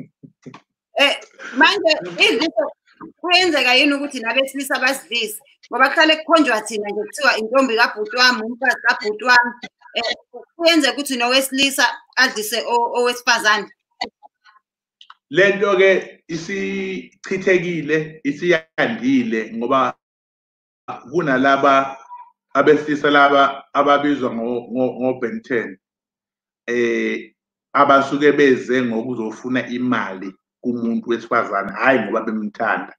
Manje idliso kuyenzeka yini ukuthi nabesilisa basidlise? ngoba kuhlale kukhonjwa thina nje kuthiwa intombi kabhuti wami, umfazi kabhuti wami. Kuyenzeka ukuthi nowesilisa adlise owesifazane. Lento ke isichithekile, isiyandile ngoba kunalaba abesilisa laba ababizwa ngo-Ben 10 abasuke beze ngokuzofuna imali kumuntu wesifazane, hayi ngoba bemthanda.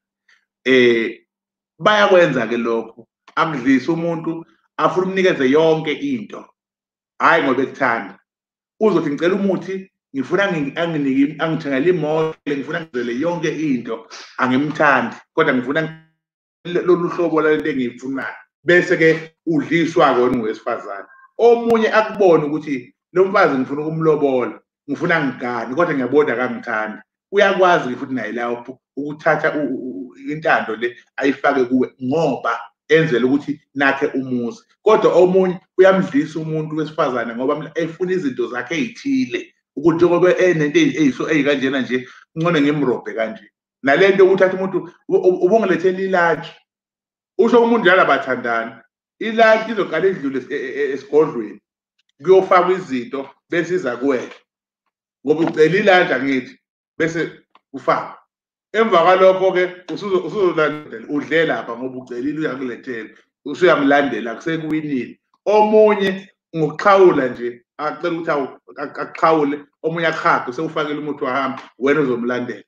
Bayakwenza ke lokho, akudlisa umuntu afuna umnikeze yonke into, hayi ngoba ekuthanda. Uzothi ngicela umuthi, ngifuna angithengele imoto, ngifuna ngizele yonke into, angimthandi kodwa ngifuna lolu hlobo lento engiyifunayo, bese ke udliswa kona ngowesifazane. Omunye akubona ukuthi lo mfazi ngifuna ukumlobola, ngifuna ngigane kodwa ngiyabona akangithandi. Uyakwazi futhi naye lapho ukuthatha intando le ayifake kuwe ngoba enzele ukuthi nakhe umuzi. Kodwa omunye uyamdlisa umuntu wesifazane ngoba efuna izinto zakhe ezithile, ukuthi ngoba enento ezikanjena nje ngcono ngimrobhe kanje. Nalento ukuthatha umuntu ubungilethela ilunch, usho umuntu njalo abathandana, ilunch izoqala idlule esigodlweni kuyofakwa izinto bese iza kuwena ngoba ucela ilunch angithi bese ufaka. Emva kwalokho ke usuzolandela udle lapha ngoba ucelile uyakulethela, usuyamlandela akusekuwinile. Omunye ngokuxhawula nje acela ukuthi akuxhawule, omunye akhaphe sewufakile umuthi wahamba, wena uzomlandela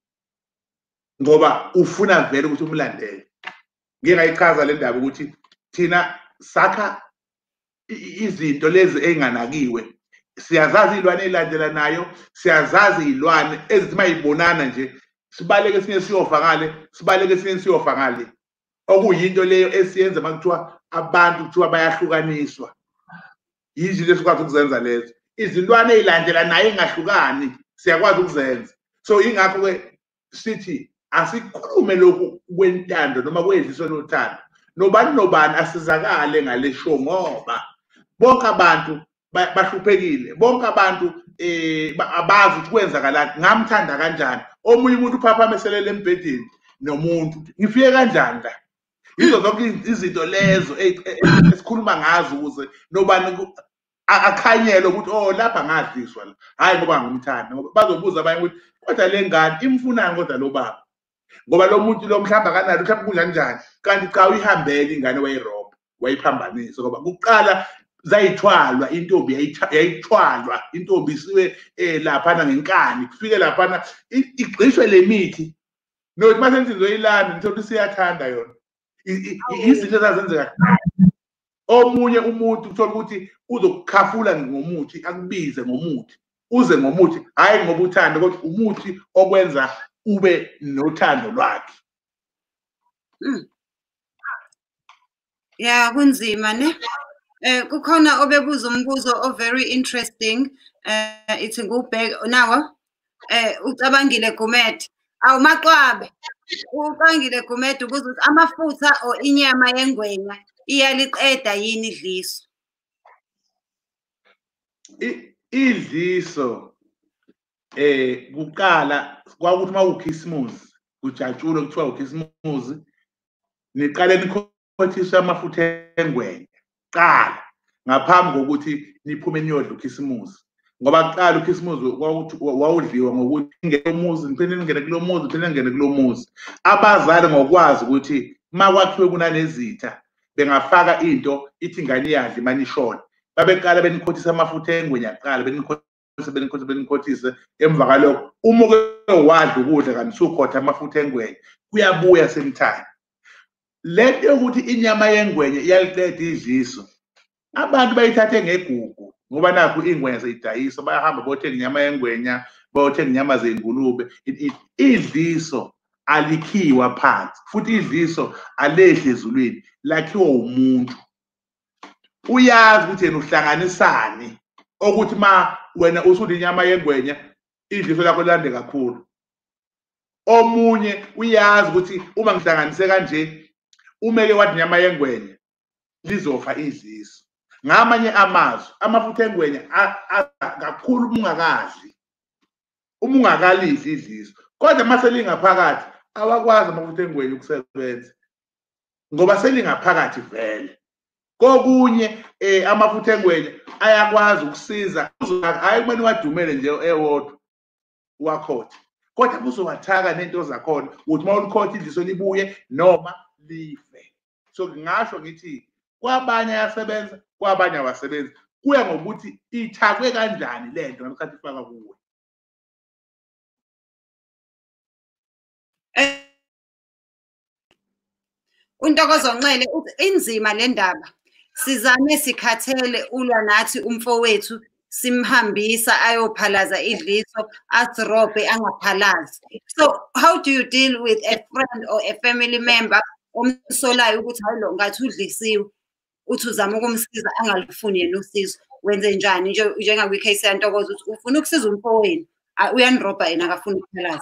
ngoba ufuna vele ukuthi umlandele. Ngike ngayichaza le ndaba ukuthi thina sakha izinto lezi enganakiwe, siyazazi izilwane ezilandelanayo, siyazazi izilwane ezithi mayibonana nje sibaleke esinye siyofa ngale, sibaleke esinye siyofa ngale, okuyinto leyo esiyenza makuthiwa abantu kuthiwa bayahlukaniswa. Yizinto esikwazi ukuzenza lezo. Izilwane ezilandelanayo engahlukani siyakwazi ukuzenza. So ingakho ke sithi asikhulume lokhu kwentando noma kwedliso lothando. Nobani asizakale ngale show ngoba bonke abantu bahluphekile, bonke abantu abazi ukuthi kwenzakalani, ngamthanda kanjani. Omunye umuntu uphaphama eselele embhedeni nomuntu, ngifike kanjani la. Yizo zonke izinto lezo esikhuluma ngazo ukuze nobani akhanyele ukuthi oh lapha ngadliswa la, hayi ngoba ngumthanda. Ngoba bazobuza abanye ukuthi kodwa le ngane imfunani kodwa lo baba, ngoba lo muntu lo mhlamba kanalo mhlawumbe kunjani njani, kanti cha uyihambele ingane wayirobha wayiphambanisa. Ngoba kuqala zayithwalwa intombi, yayithwalwa intombi isiwe laphana ngenkani, kufike laphana igcishwe le mithi nothi mase nizoyilanda nithola siyathanda yona. Izinto ezazenzeka. Omunye umuntu uthola ukuthi uzokukhafula ngomuthi, akubize ngomuthi, uze ngomuthi, hayi ngoba uthando kodwa umuthi okwenza ube nothando lwakhe. Yeah, kunzima ne. Kukhona obebuza umbuzo o very interesting. Ithi ngubheke nawo. Ucabangile Gumede. Awumaqwabe. Ucabangile Gumede ukuthi amafutha o inyama yengwenya iyaliqeda yini idliso? Idliso kuqala kwakuthi mawukhisimusi kujatshulwe kuthiwa ukhisimusi, niqale nikhothiswe amafutha engwenya qala ngaphambi kokuthi niphume niyodla ukhisimusi. Ngoba kuqala ukhisimusi wawudliwa ngokuthi ngeke umuzi niphinde ningene kulo muzi, niphinde ningene kulo muzi. Abazali ngokwazi ukuthi makwakhiwe kunanezitha bengafaka into ithi ingane iyadla imanishona, babeqala benikhothisa amafutha engwenya kuqala, benikhothise. Emva kalokho uma uke wadla ukudla kanti sukhotha amafutha engwenya kuyabuya semthani. Lento yokuthi inyama yengwenya iyaliqeda idliso, abantu bayithathe ngegugu ngoba nakho ingwenya seyidayisa, bayahamba bothenga inyama yengwenya, bayothenga inyama zengulube. Idliso alikhiwa phansi futhi idliso alehli ezulwini, lakhiwa umuntu. Uyazi ukuthi yena uhlanganisani, ukuthi ma wena usudla inyama yengwenya idliso lakho lande kakhulu. Omunye uyazi ukuthi uma ngihlanganise kanje, umeke wathi inyama yengwenya lizofa idliso. Ngamanye amazwi amafutha engwenya kakhulu ungakadli, ungakalidli idliso, kodwa mase lingaphakathi awakwazi amafutha engwenya ukusebenza. ngoba selingaphakathi vele. Kokunye amafutha engwenya ayakwazi ukusiza, hayi kumele wadumele nje ewodwa wakhotha, kodwa kuzowathaka nento zakhona ukuthi uma ulikhotha idliso libuye noma life. So ngingasho ngithi kwabanye ayasebenza, kwabanye awasebenzi, kuya ngokuthi ithakwe kanjani lento ngesikhathi ifaka kuwe. uNtokozo Nxele uthi inzima le ndaba, sizame sikhathele ulwa nathi umfowethu simhambisa ayophalaza idliso asirobhe angaphalazi. So how do you deal with a friend or a family member omsolayo ukuthi hayi lo ngathi udlisiwe, uthi uzama ukumsiza angalifuni yena usizo, wenze njani njengakwi-case yaNtokozo uthi ufuna ukusiza umfowenu uyanirobha yena akafuni ukuphalaza?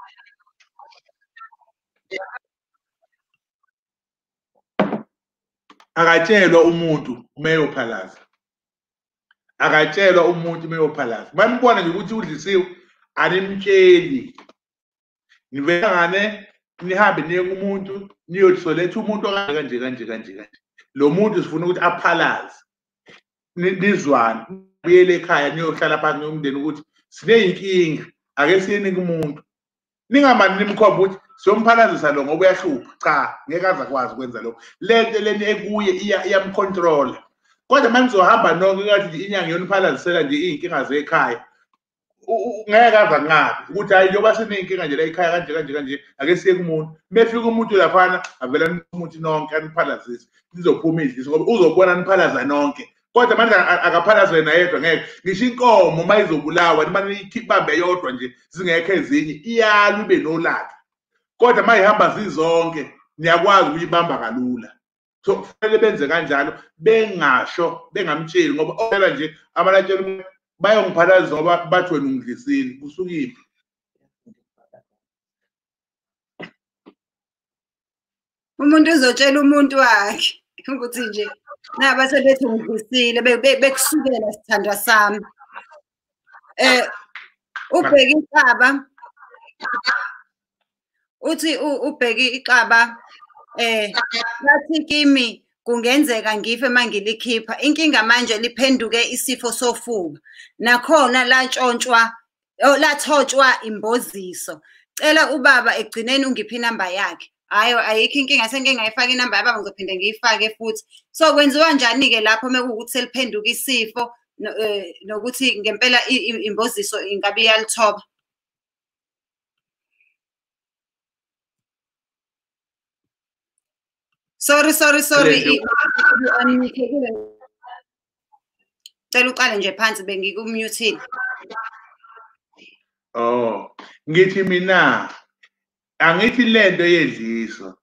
Akatshelwa umuntu umeyophalaza, akatshelwa umuntu umeyophalaza. Manibona nje ukuthi udlisiwe animtsheli, nivelangane nihambe niye kumuntu niyosoletha umuntu kanje kanje kanje kanje, lo muntu sifuna ukuthi aphalaze, nizwane, buyele ekhaya niyohlala phansi nomndeni ukuthi sineyinkinga, ake siyeni kumuntu. Ningamani nimkhomba ukuthi siyomphalaza lo ngoba uyahlupha, cha ngeke aze akwazi ukwenza lokho, lento leni ekuye iyamcontrola. Kodwa manje nizohamba nonke ngathi inyanga yoniphalazisela nje iy'nkinga zekhaya, ngeke aze anqabe ukuthi hayi njengoba siney'nkinga nje la ekhaya kanje kanje kanje ake siye kumuntu. Mefika umuntu laphana avela umuntu nonke aniphalazise, nizophuma idliso ngoba uzobona niphalaza nonke. Kodwa manje akaphalaze yena yedwa ngeke. Ngisho inkomo uma izobulawa nima niyibambe yodwa nje zingekho ezinye iyalwa ibe nolaka, kodwa uma ihamba zizonke niyakwazi ukuyibamba kalula. So kufanele benze kanjalo, bengasho bengamtsheli ngoba phela nje abalatshela bayongiphalaza ngoba bathi wena ungidlisile, kusukiphi? Umuntu uzotshela umuntu wakhe ukuthi nje naba sebethi ungidlisile bekusukela sithandwa sami. Ubheki iqaba uthi ubheki iqaba bathi kimi kungenzeka ngife mangilikhipha, inkinga manje liphenduke isifo sofuba, nakhona lathotshwa imboziso. Cela ubaba egcineni ungiphi inamba yakhe. Hayi ayikho inkinga, senke ngayifaka inamba yababa ngizophinde ngiyifake futhi. So kwenziwa njani-ke lapho mekuwukuthi seliphenduka isifo nokuthi ngempela imboziso ingabe iyalithoba? Sorry. Cela uqale nje phansi bengikumutile. Oh, ngithi mina angithi lento yedliso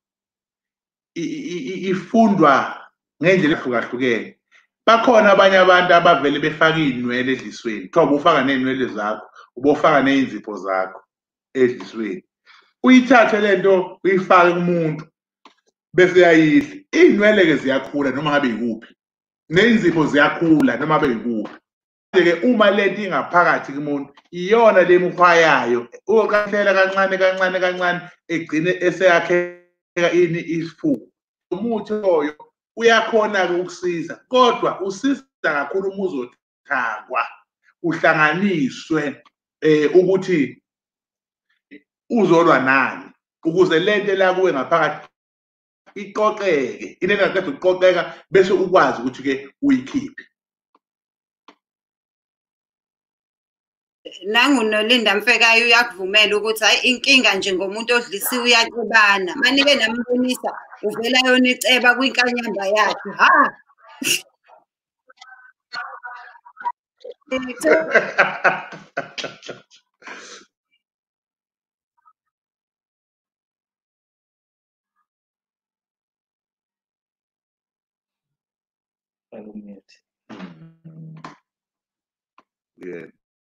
ifundwa ngendlela ehlukahlukene. Bakhona abanye abantu abavele befaka iy'nwele edlisweni, kuthiwa ubufaka ney'nwele zakho, ubofaka ney'nzipho zakho edlisweni. Uyithathe lento uyifake kumuntu bese yayidla. Iy'nwele-ke ziyakhula noma ngabe yikuphi, ney'nzipho ziyakhula noma ngabe yikuphi. Ke uma lento ingaphakathi kumuntu iyona le mukhwayayo, ukahlela kancane kancane kancane egcine eseyakheka ini isifuba. Umuthi loyo uyakhona-ke ukusiza, kodwa usiza kakhulu uma uzothakwa uhlanganiswe ukuthi uzolwa nani, ukuze lento la kuwe ngaphakathi iqoqeke, into engaqeda ukuqoqeka bese ukwazi ukuthi-ke uyikhiphe. Nangu Nolinda Mfekayo uyakuvumela ukuthi hayi inkinga nje ngomuntu odlisiwe uyaxubana. Manike nambonisa uvela yona iceba kwinkanyamba yakhe. Ha. Yeah.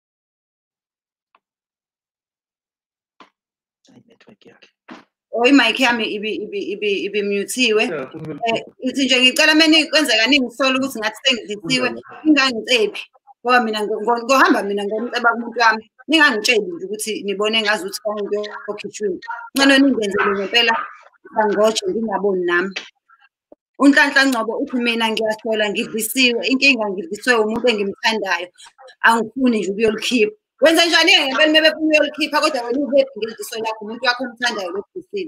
Network yakhe. Imic yami ibimuthiwe. Ithi nje ngicela meni kwenzeka ningisola ukuthi ngathi sengidlisiwe ingangicephi. Ngoba mina ngohamba mina ngomceba kumuntu wami. Ningangitsheli nje ukuthi nibone ngazi ukuthi konke okukhishweni. Ngcono ningenzele ngempela angoje ngingaboni nami. uNhlanhla Ngcobo uthi mina ngiyasola ngidlisiwe, inkinga ngidlisiwe umuntu engimthandayo, angifuni nje ukuyolikhipha. Wenze njani-ke ngempela uma befuna ukuyolikhipha kodwa wena uvephi ngeliso lakho umuntu wakho omthandayo lodlisiwe?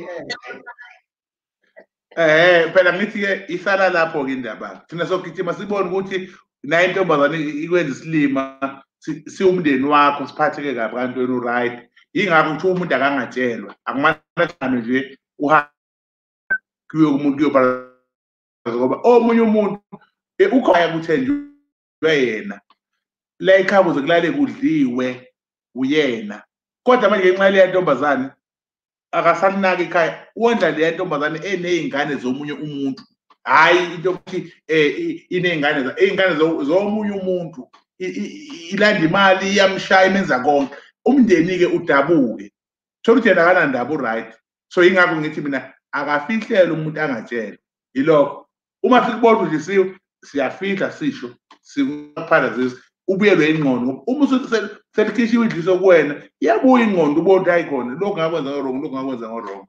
Phela ngithi-ke isala lapho-ke indaba. Thina sogijima sibone ukuthi nayo intombazane ikwenza isilima siwumndeni wakho siphatheke kabi kanti wena u-right. Yingakho kuthiwa umuntu akangatshelwa, akumanajane nje kuyo umuntu uyobhala ngoba omunye umuntu ukhaya kuthenjwe yena la ekhaya kuze kulale kudliwe uyena, kodwa manje ngenxa yaleya ntombazane akasalinaki ekhaya, wondla leya ntombazane eney'ngane zomunye umuntu, hhayi into yokuthi iy'ngane zomunye umuntu ilanda imali iyamshaya imenza konke, umndeni-ke udabuke, thola ukuthi yena akanandaba u-right. So yingakho ngithi mina akafihlele umuntu angatshela, yilokho. Uma sikubona udlisiwe siyafihla sisho sikuphalaze ubuyelwe ingqondo ngoba uma selikhishiwe idliso kuwena iyabuya ingqondo ubona ukuthi ayikhona lokhu ngakwenza ngo-wrong, lokhu ngakwenza ngo-wrong.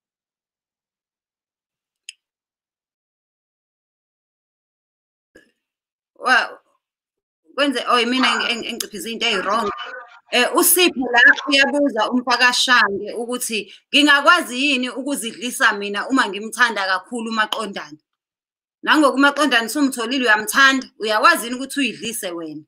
Kwenze mina engiciphiza into eyi-wrong. uSipho la uyabuza umfakashange ukuthi ngingakwazi yini ukuzidlisa mina uma ngimthanda kakhulu uMaqondana. Nangoku uMaqondana sumtholile uyamthanda, uyakwazi yini ukuthi uyidlise wena?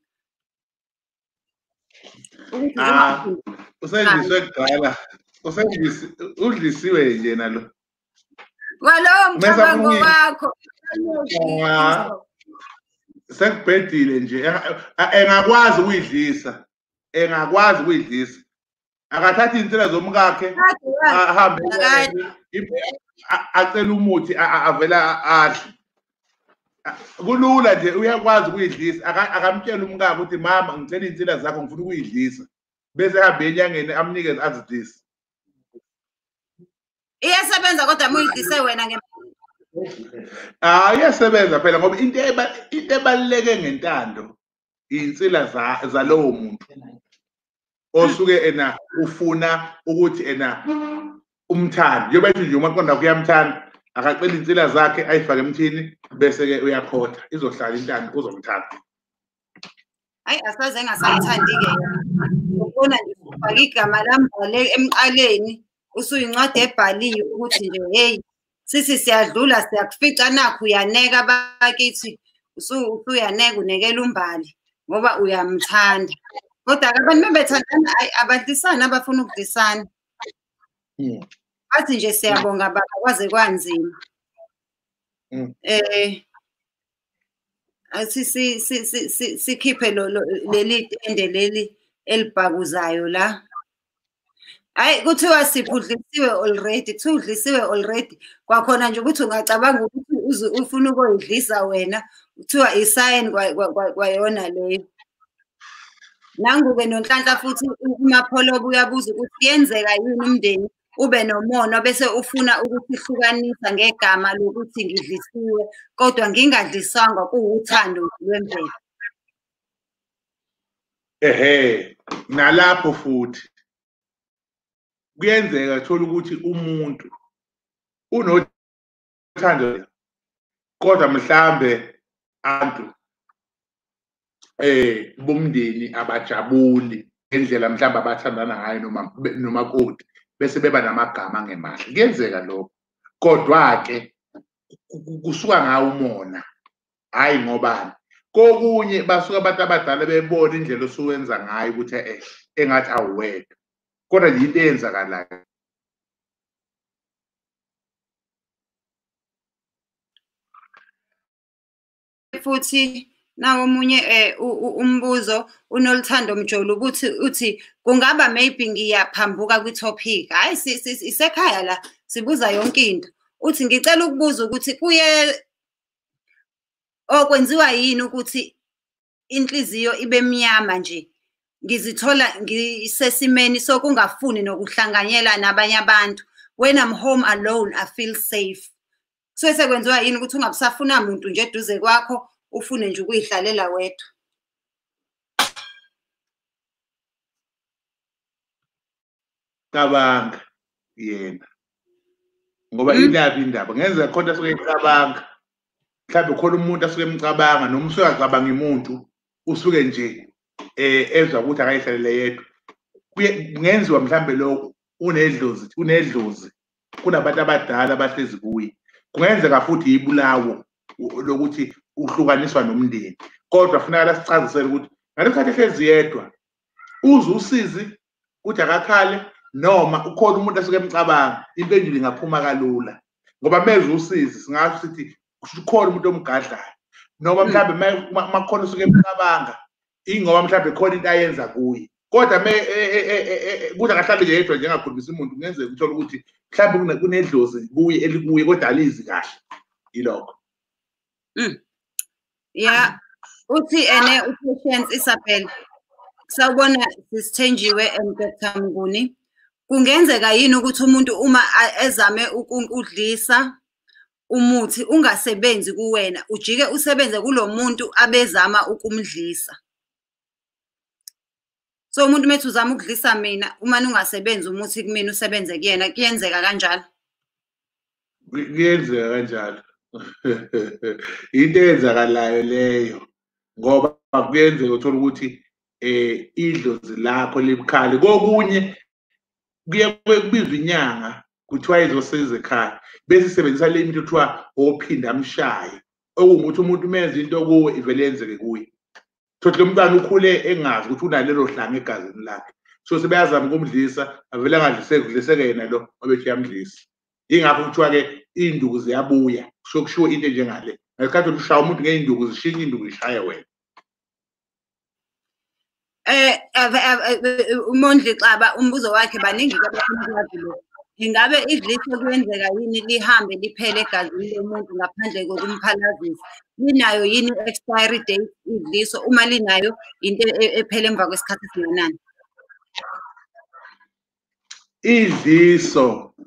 Usendliswe kudala, udlisiwe nje nalo. Kwalowo mcabango wakho. Sekubhedile nje, engakwazi ukuyidlisa. Engakwazi ukuyidlisa, akathatha iy'nsila zomkakhe ahambe acele umuthi avela adle. Kulula nje, uyakwazi ukuyidlisa, akamtshela umkakhe ukuthi mama ngicela iy'nsila zakho ngifuna ukuyidlisa, bese ehambe enyangeni amnikeze azidlise. Iyasebenza kodwa uma uyidlise wena iyasebenza phela ngoba into ebaluleke ngentando iy'nsila zalowo muntu osuke ufuna ukuthi umthanda. Njengoba ethi nje uMaqondana uyamthanda, akacela iy'nsila zakhe ayifake emthini bese-ke uyakhotha, izohlala intando uzomthanda. Hayi, asaze ngasamthandi-ke ubona nje ufake igama lami emqaleni usuyincwadi ebhaliwe ukuthi nje heyi sisi siyadlula siyakufica nakho uyaneka bakithi usuyaneka unekela umbali ngoba uyamthanda. Kodwa-ke abantu uma bethandana abadlisani abafuna ukudlisana. Athi nje siyabonga baba kwaze kwanzima. Athi sikhiphe leli tende leli elibhakuzayo la. Hayi kuthiwa Sipho udlisiwe already, kuthiwa udlisiwe already. Kwakhona nje ukuthi ungacabanga ukuthi ufuna ukuyidlisa wena, kuthiwa isayini kwayona leyo. Nangu-ke noNhlanhla futhi uMapholoba uyabuza ukuthi kuyenzeka yini umndeni ube nomona bese ufuna ukuthi ihlukanisa ngegama lokuthi ngidlisiwe kodwa ngingadliswanga kuwuthando lwemvelo. Nalapho futhi kuyenzeka thola ukuthi umuntu unothando kodwa mhlambe abantu bomndeni abajabuli ngendlela mhlawumbe abathandana ngayo nomakoti bese beba namagama angemahle. Kuyenzeka lokho, kodwa-ke kusuka ngawo umona, hhayi ngobani. Kokunye basuke abantu abadala bebona indlela osuwenza ngayo ukuthi engathi awuwedwa, kodwa nje into eyenzakalayo. Futhi nawo omunye umbuzo uNoluthando Mjolo uthi kungaba maybe ngiyaphambuka kwi-topic. Hhayi isekhaya la sibuza yonke into. Uthi ngicela ukubuza ukuthi kwenziwa yini ukuthi inhliziyo ibe mnyama nje ngizithola ngisesimeni sokungafuni nokuhlanganyela nabanye abantu. When I'm home alone I feel safe. Sekwenziwa yini ukuthi ungabusafuna muntu nje eduze kwakho ufune nje ukuyihlalela wedwa? Cabanga yena ngoba ilaphi indaba ngenzeka khona asuke ecabanga mhlawumbe khona umuntu asuke emcabanga noma usuke acabanga umuntu usuke nje ezwa ukuthi akayihlalele yedwa kungenziwa mhlawumbe lokho unedlozi kunabantu abadala abahlezi kuye kungenzeka futhi ibulawo lokuthi uhlukaniswa nomndeni kodwa kufanele sicazisele ukuthi ngalokho ehlezi yedwa uze usizi ukuthi akakhale noma ukhona umuntu asuke emcabanga impendulo ingaphuma kalula ngoba meze usizi singasho sithi ukhona umuntu omgadlayo noma mhlawumbe makhona usuke emcabanga ingoba mhlawumbe khona into ayenza kuye kodwa kuthi akahlale nje yedwa njengakhulumisa umuntu kungenzeka ukuthola ukuthi mhlawumbe kunedlozi kuye elikuye kodwa alizi kahle ilokho. Yeah, uthi uPatience Isabel sawubona sisithenjiwe Dr. Mnguni. Kungenzeka yini ukuthi umuntu uma ezame ukudlisa umuthi ungasebenzi kuwena ujike usebenze kulomuntu abezama ukumdlisa? So umuntu methi uzama ukudlisa mina uma ungasebenzi umuthi kumina usebenze kuyena kuyenzeka kanjalo? Kuyenzeka kanjalo. Into eyenzakalayo leyo ngoba kuyenzeka uthola ukuthi idlozi lakho libukhali kokunye kuye kubizwa inyanga kuthiwa izosiza ekhaya bese isebenzisa le into kuthiwa ophinda amshaye okuwukuthi umuntu menza into kuwe ivele yenzeke kuye thothi lo mntwana ukhule engazi ukuthi unalelo hlanga egazini lakhe so sebeyazama ukumdlisa avele angadliseke yena lo obethi yamdlisa ingakho kuthiwa-ke iy'nduku ziyabuya kushiwo into enjengale ngesikhathi ushaya umuntu ngey'nduku zishinye iy'nduku zishaye wena. uMondli Xaba umbuzo wakhe baningi abafuna ukwazi lokho. Ingabe idliso kuyenzeka yini lihambe liphele egazini lomuntu ngaphandle kokumphalazisa? Linayo yini expiry date idliso? Uma linayo into ephele emva kwesikhathi esinganani? Idliso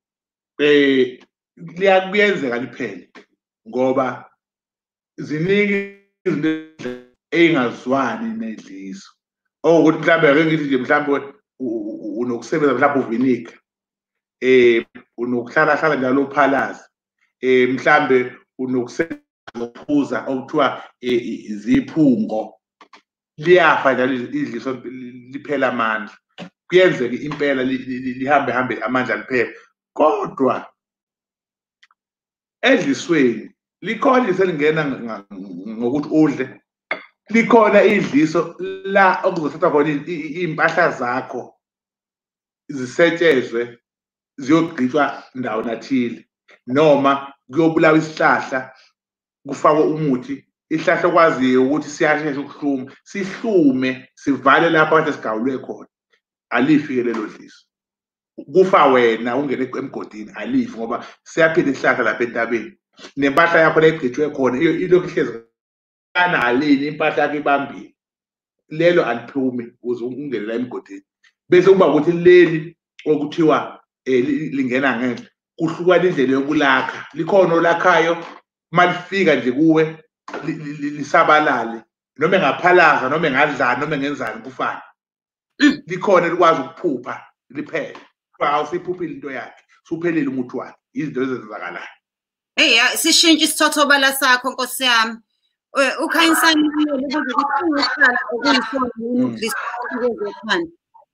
kuyenzeka liphele ngoba ziningi izinto ey'ngazwani nedliso okuthi mhlawumbe ake ngithi nje mhlawumbe unokusebenza mhlawumbe uviniga unokuhlala njalo uphalaza mhlawumbe unokusephuza okuthiwa iziphungo liyafa njalo idliso liphela amandla kuyenzeka impela lihambe amandla liphela kodwa edlisweni likhona idliso elingena ngokuthi udle likhona idliso la okuzothathwa khona iy'mpahla zakho zisetshezwe ziyogqitshwa ndawo nathile noma kuyobulawa isihlahla kufakwe umuthi isihlahla okwaziyo ukuthi siyashesha ukuhluma sihlume sivale lapho kade sigawulwe khona alifike lelo dliso kufa wena ungene emgodini alifi ngoba siyaphinda isihlahla lapha entabeni nempahla yakho la egqitshwe khona ilokhu ihlezi kana alini impahla yakho ibambile lelo aliphume ukuze ungene la emgodini bese kuba ukuthi leli okuthiwa lingena ngenhla kuhlukana indlela yokulakha likhona olakhayo malifika nje kuwe lisabalale noma engaphalaza noma engadlani noma engenzani kufana likhona likwazi ukuphupha liphele awusiphuphile into yakhe suphelile umuthi wakhe izinto ezenzakalayo. Sishintshe isithotobala sakho Nkosi yami. Ukhanyisani ukuthi ukuhlala okuyisona ukudlisa kwezothando.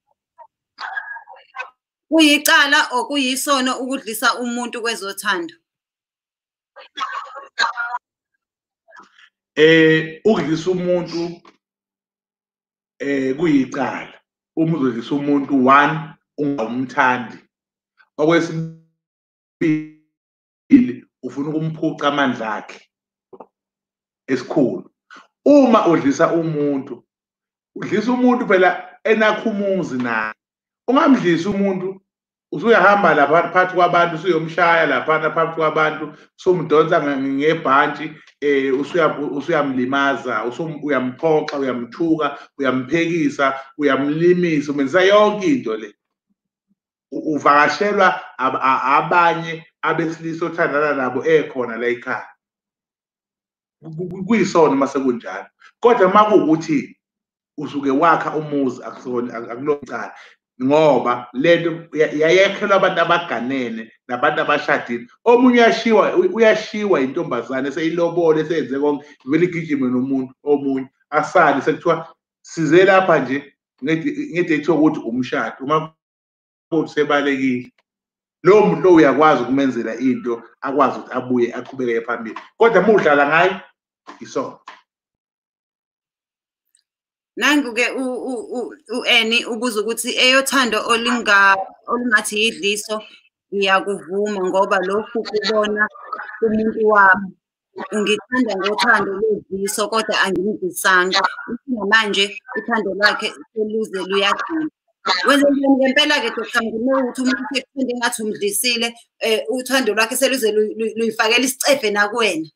Kuyicala okuyisono ukudlisa umuntu kwezothando. Ukudlisa umuntu kuyicala uma uzodlisa umuntu one ungawumthandi okwesibili ufuna ukumphuca amandla akhe esikhulu. Uma udlisa umuntu phela enakho umuzi naye ungamdlisi umuntu usuyahamba lapha phakathi kwabantu usuyomshaya lapha phakathi kwabantu somdonsa ngebhantshi usuyamlimaza uyamphoxa uyamthuka uyamphekisa uyamlimisa umenza yonke into le uvakashelwa abanye abesilisa othandana nabo ekhona la ekhaya kuyisona mase kunjalo kodwa makuwukuthi usuke wakha umuzi akulocala ngoba lento yayekhelwa abantu abaganene nabantu abashadile. Omunye uyashiwa intombazane seyilobole seyenze konke vele igijime nomuntu omunye asali sekuthiwa size lapha nje ngedate yokuthi umshado uma sebalekile. Lowo muntu lowo uyakwazi ukumenzela into akwazi ukuthi abuye aqhubeke phambili, kodwa uma udlala ngayo isona. Nangu-ke u-Annie ubuza ukuthi eyothando olungathi yidliso ngiyakuvuma ngoba lokhu kubona umuntu wami. Ungithanda ngothando lwedliso kodwa angimdlisanga. Manje uthando lwakhe seluze luyagcina. Wenzenjani ngempela-ke Dr. Mnguni ukuthi umuntu sekuthanda engathi umdlisile uthando lwakhe seluze luyifakela isicefe nakuwena?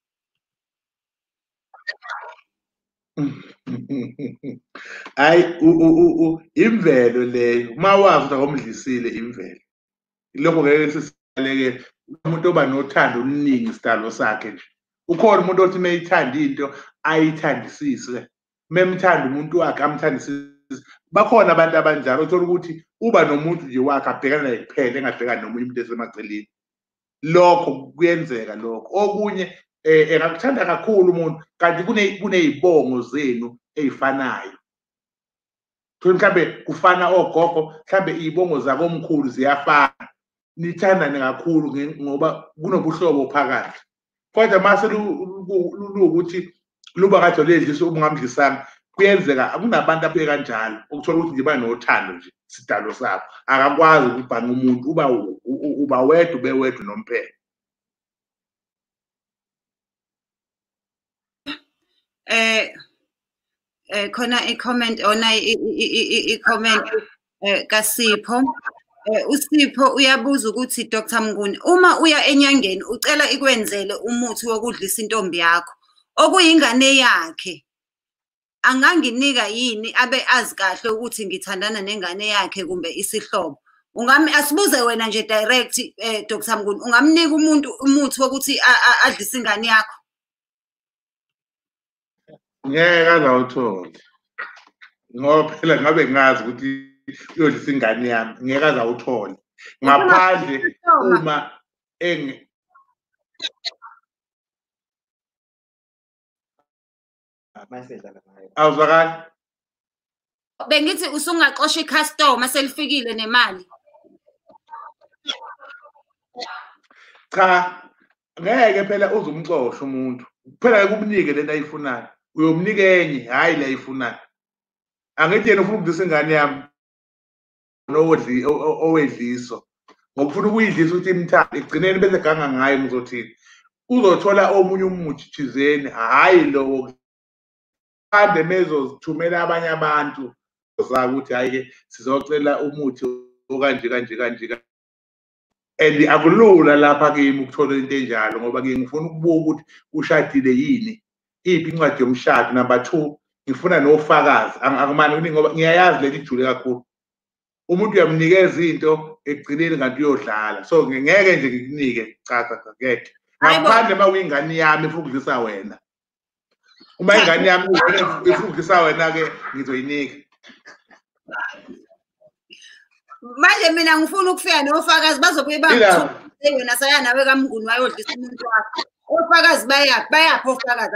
Hayi imvelo leyo, uma wazi ukuthi akumdlisile imvelo. Lokho ngeke sisalekele umuntu oba nothando oluningi isitalo sakhe nje. Ukhona umuntu othi meyithanda into ayithandisise, memthanda umuntu wakhe amthandisise. Bakhona abantu abanjalo uthola ukuthi uba nomuntu nje wakhe abhekana naye kuphela engabhekani nomunye umuntu esemaceleni. Lokho kuyenzeka lokho. Okunye engakuthanda kakhulu umuntu kanti kuney'bongo zenu ey'fanayo. Thola mhlambe kufana ogogo, mhlambe iy'bongo zakomkhulu ziyafana, nithandane kakhulu ngoba kunobuhlobo phakathi. Kodwa mase luwukuthi luba kade ledliso ungamdlisanga, kuyenzeka kunabantu abheke kanjalo ukuthola ukuthi nje banothando nje sidalo sabo, akakwazi ukubhanga umuntu, uba wedwa ube wedwa nomphela. Khona i-comment i-comment kaSipho. uSipho uyabuza ukuthi Dr. Mnguni, uma uya enyangeni ucela ikwenzele umuthi wokudlisa intombi yakho okuyingane yakhe, anganginika yini abe azi kahle ukuthi ngithandana nengane yakhe kumbe isihlobo? Asibuze wena nje direct Dr. Mnguni, ungamnika umuntu umuthi wokuthi adlise ingane yakho? Ngeke azawuthole ngoba phela ngabe ngazi ukuthi uyodlisa ingane yami, ngeke azawuthole ngaphandle uma awuzwakali? Bengithi usungaxosha i-customer selifikile nemali. Cha, ngeke phela uzumxosha umuntu, kuphela kumnike lento ayifunayo, uyomnika enye hhayi le ayifunayo. Angithi yena ufuna ukudlisa ingane yami owedliso ngokufuna ukuyidlisa ukuthi imthande, ekugcineni bese ganga ngayo ngizothini, uzothola omunye umuthi thizeni, hhayi lowo kade mezozithumela abanye abantu zazi ukuthi hhayi-ke sizocela umuthi okanje kanje kanje. And akulula lapha kimi ukuthola into enjalo ngoba-ke ngifuna ukubuka ukuthi ushadile yini, iphi incwadi yomshado. Number 2, ngifuna nofakazi, akumane kuningi ngoba ngiyayazi lento ijule kakhulu. Umuntu uyamnikeza into ekugcineni kanti uyodlala, so ngeke nje ngikunike, cha ngeke, ngaphandle uma kuyingane yami efuna ukudlisa wena. Uma ingane yami ifuna ukudlisa wena-ke ngizoyinika. Manje mina ngifuna ukufika nofakazi bazobuye wena saya nawe kaMnguni wayodlisa umuntu wakho. Ofakazi bayaphi ofakazi?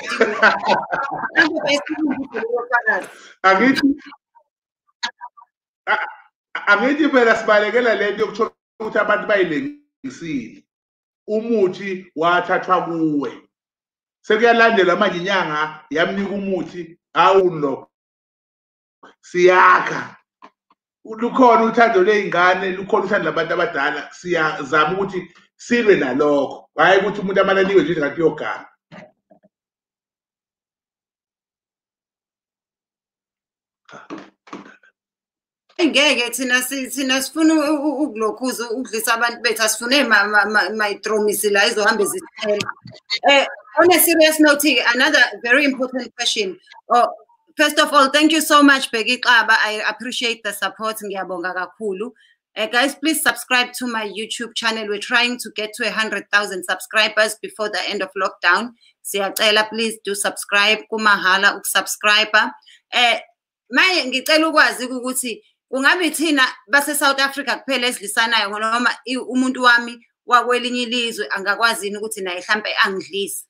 Angithi phela sibalekela lento yokuthola ukuthi abantu bayilengisile, umuthi wathathwa kuwe, sekuyalandelwa manje inyanga yamnika umuthi, awulo siyakha. Lukhona uthando ley'ngane, lukhona uthando labantu abadala, siyazama ukuthi silwe nalokho, hhayi ukuthi umuntu amalaniwe nje ngathi uyogana. Ngeke thina sifuna ukulokhuza ukudlisa abantu bethu, asifune mayitromisi la izohambe zithela. On a serious note, another very important question. First of all, thank you so much, Bheki Xaba. I appreciate the support. Ngiyabonga kakhulu. Guys, please subscribe to my YouTube channel. We're trying to get to 100,000 subscribers before the end of lockdown. Siyacela, please do subscribe. Kumahala ukusubscribe. Manje ngicela ukwazi ukuthi Ungabe thina base South Africa kuphela esidlisanayo noma umuntu wami wakwelinye ilizwe angakwazi yini ukuthi naye mhlambe angidlise?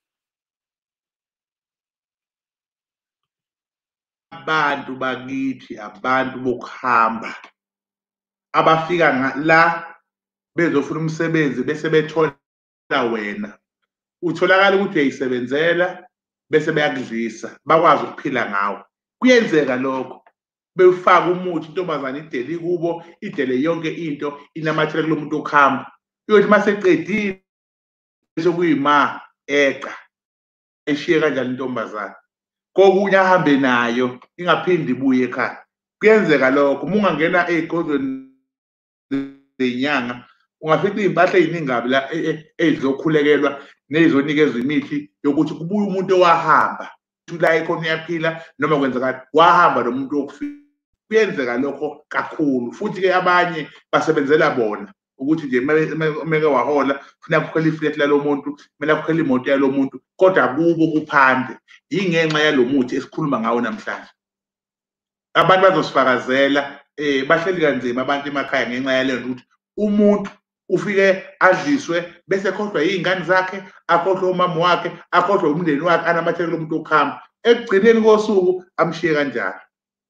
Abantu bakithi abantu bokuhamba abafika la bezofuna umsebenzi bese bethola wena, utholakala ukuthi uyayisebenzela bese beyakudlisa bakwazi ukuphila ngawo. Kuyenzeka lokho, bewufaka umuthi intombazane idele kubo, idele yonke into inamathela kulo muntu okuhamba, uyothi maseqedile bese kuyima eqa eshiye kanjani intombazane, kokunye ahambe nayo ingaphindi ibuye ekhaya. Kuyenzeka lokho. Uma ungangena ey'godlweni zenyanga ungafica iy'mpahla ey'ningi la ey'zokhulekelwa ney'zonikezwa imithi yokuthi kubuye umuntu owahamba la ekhona uyaphila noma kwenzeka wahamba nomuntu wokufika. Kuyenzeka lokho kakhulu, futhi-ke abanye basebenzela bona ukuthi nje meke wahola funa akhokhele iflethi lalo muntu, kumele akhokhele imoto yalo muntu, kodwa kubo kuphande. Yingenxa yalo muthi esikhuluma ngawo namhlanje. Abantu bazosifakazela bahleli kanzima abantu emakhaya ngenxa yaleyo nto ukuthi umuntu ufike adliswe bese ekhohlwa iy'ngane zakhe, akhohlwe umama wakhe, akhohlwe umndeni wakhe, anamathela kulo muntu okuhamba. Ekugcineni kosuku amshiye kanjalo.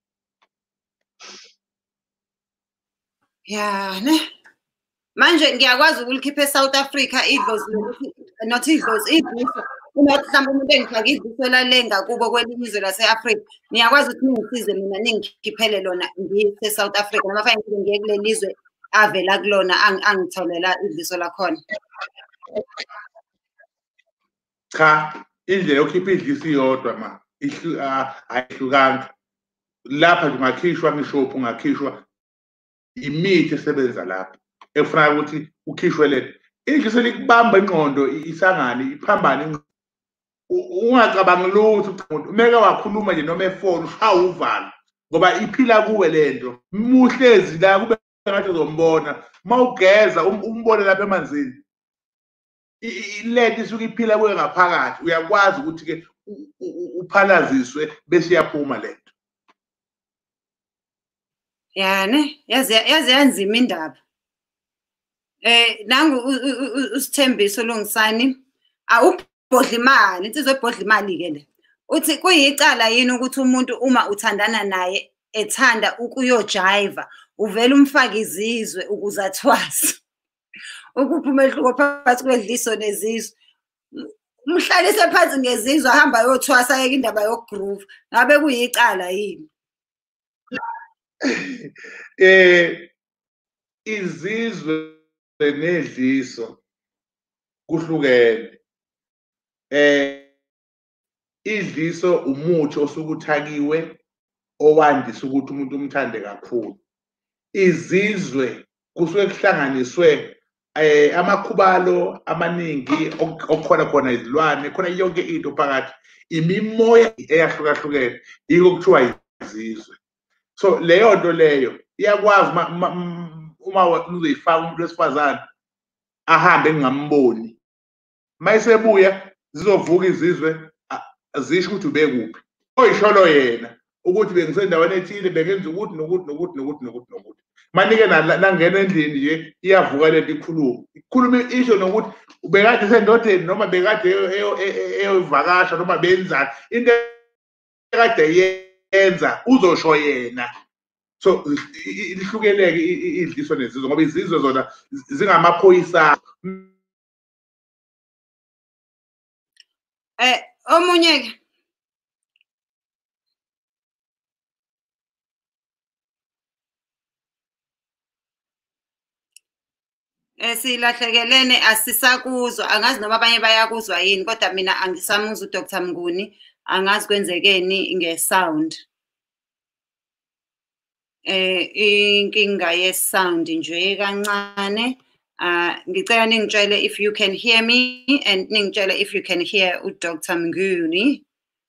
Ya ne manje ngiyakwazi ukulikhipha eSouth Africa idlozi lokuthi not idlozi idliso uma mhlawumbe umuntu engifake idliso lalenga kubo kwelinye izwe lase-Afrika, ngiyakwazi ukuthi ningisize mina ningikhiphele lona ngiyise South Africa noma fanele ngiye kuleli lizwe avela kulona angitholela idliso lakhona. Cha, indlela yokukhipha idliso iyodwa ma ayihlukanga. Lapha nje ungakhishwa ngishophu, ungakhishwa imithi esebenza lapha ekufanele ukuthi ukhishwe lento. Idliso likubamba ingqondo isangane iphambane. Ungacabangi lutho umuntu umeke wakhuluma nje noma efoni ushawa uvalo ngoba iphila kuwe lento. Muhlezi la kube ngathi uzombona mawugeza umbone lapha emanzini. Lento isuke iphila kuwe ngaphakathi, uyakwazi ukuthi-ke uphalaziswe bese iyaphuma lento. Yani yazi yanzima indaba. Nangu uSithembiso Lungisani awubhodla imali, insizwe ebhodla imali ke le. Uthi kuyicala yini ukuthi umuntu uma uthandana naye ethanda ukuyojiva uvela umfaka izizwe ukuze athwase. Ukuphi umehluko phakathi kwedliso nezizwe? Umhlalise phansi ngezizwe ahamba ayothwasa ayeke indaba yokugroove. Ngabe kuyicala yini? Izizwe nedliso kuhlukene. Idliso umuthi osuke uthakiwe owandisa ukuthi umuntu umthande kakhulu. Izizwe kusuke kuhlanganiswe amakhubalo amaningi okukhona khona izilwane, khona yonke into phakathi, imimoya eyahlukahlukene, yiko kuthiwa izizwe. So leyo nto leyo iyakwazi uma uzoyifaka umuntu wesifazane ahambe ngingamboni, mayisebuya zizovuka izizwe zisho ukuthi ubekuphi. Oyisholo yena ukuthi bengisendaweni ethile bengenza ukuthi nokuthi nokuthi nokuthi nokuthi nokuthi. Manike nangena endlini nje iyavuka lento ikhuluma isho nokuthi ubekade sendodeni noma bekade eyovakasha noma benzani into ekade yenza uzosho yena. So lihlukeleke idliso nezizwe ngoba izizwe zona zingamaphoyisa. Omunye ke silahlekelene asisakuzwa, angazi noma abanye bayakuzwa yini kodwa mina angisamuzwa uDr. Mnguni, angazi kwenzekeni ngesound. Inkinga yesound nje kancane. Ngicela ningitshele if you can hear me and ningitshele if you can hear uDr. Mnguni.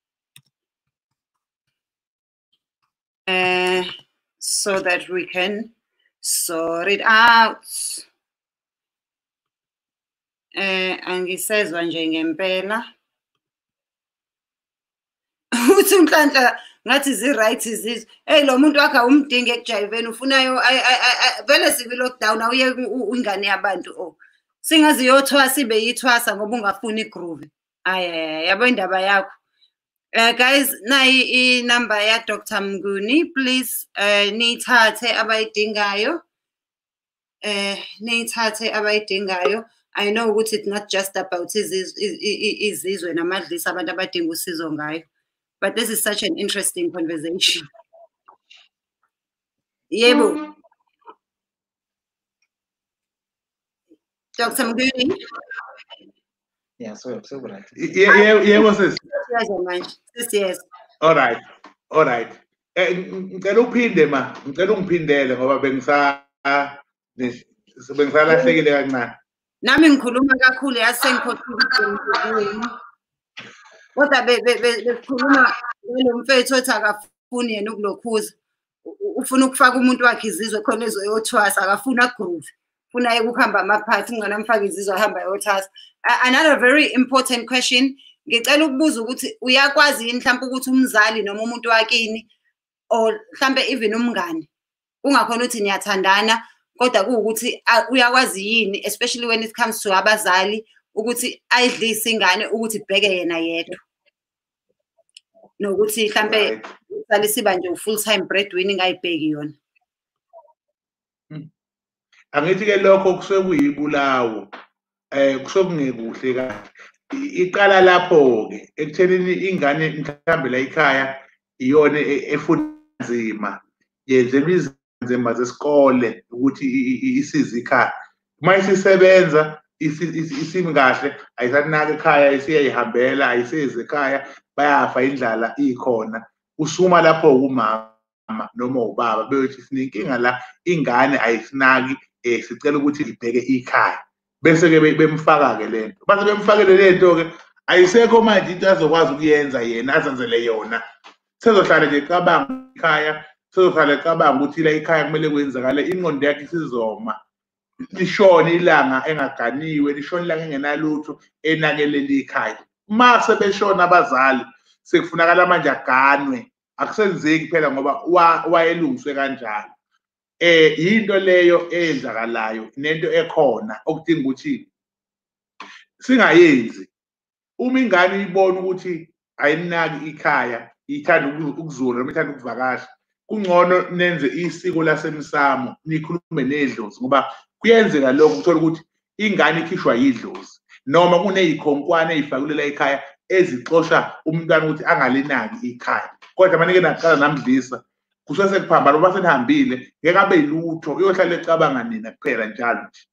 So that we can sort it out. Angisezwa nje ngempela. uthi unhlanhla ngathi zi-right izizwe. Hey lo muntu wakhe umdinga ekujayiveni ufunayo vele sivi lockdown awuye ingane yabantu oh. Singazi yothwasa ibe yithwasa ngoba ungafuni igroove. Yabo indaba yakho. Guys, nayi inumber ya Dr. Mnguni, please niyithathe abayidingayo. Niyithathe abayidingayo. I know ukuthi it's not just about izizwe namadlisa abantu abadinga usizo ngayo. But this is such an interesting conversation. Yebo. Dr. Mnguni? Yeah, so right. Yebo sis. Yes. All right. Ngicela uphinde ngicela ungiphindele ngoba bengisalahlekile kancane. Nami ngikhuluma kakhulu yasengikhohlile. Kodwa bekhuluma lo mfethu othi akafuni yena ukulokhuza. Ufuna ukufaka umuntu wakhe izizwe khona ezoyothwasa akafuna groove. Ufuna ukuhamba amaphathi ngona mfaka izizwe ahamba yothwasa. Another very important question. Ngicela ukubuza ukuthi uyakwazi yini mhlawumbe ukuthi umzali noma umuntu wakini or mhlawumbe even umngane ungakhona ukuthi niyathandana kodwa kuukuthi uyakwazi yini especially when it comes to abazali ukuthi ayidlise ingane ukuthi ibheke yena yedwa nokuthi mhlawumbe usali siba nje full time breadwinner ngayibheki yona. Angithi ke lokho kusuke kuyibulawo kusuke kungekuhle kahle. Iqala lapho ke ekuthenini ingane mhlambe la ekhaya iyona efuna nzima yenze izimba zesikole ukuthi isize ikhaya uma isisebenza isimi kahle ayisanaka ekhaya isiyayihambela ayiseze ekhaya bayafa indlala ikhona usuma lapho umama noma ubaba beyothi sinenkinga la ingane ayisinaki sicela ukuthi ibheke ikhaya bese ke bemfaka ke lento base bemfakele lento ke ayisekho manje into azokwazi ukuyenza yena azenzele yona sezohlala nje cabanga ekhaya sezohlala cabanga ukuthi la ekhaya kumele kwenzakale ingqondo yakhe isizoma lishona ilanga engaganiwe lishona ilanga engenalutho enakelela ikhaya uma sebeshona abazali sekufunakala manje aganwe akusenzeki phela ngoba wayelungiswe kanjalo yinto leyo eyenzakalayo nento ekhona okudinga ukuthi singayenzi uma ingane ibona ukuthi ayinaki ikhaya ithanda ukuzula noma ithanda ukuvakasha kungcono nenze isiko lasemsamo nikhulume nedlozi ngoba kuyenzeka lokho uthola ukuthi ingane ikhishwa yidlozi noma kuneyikhonkwane ezifakulela ekhaya ezixosha umntwana ukuthi angalinaki ikhaya kodwa manike naqala namdlisa kusase kuphamba ngoba senihambile ngeke abe yilutho uyohlala ecabanga nina kuphela njalo nje.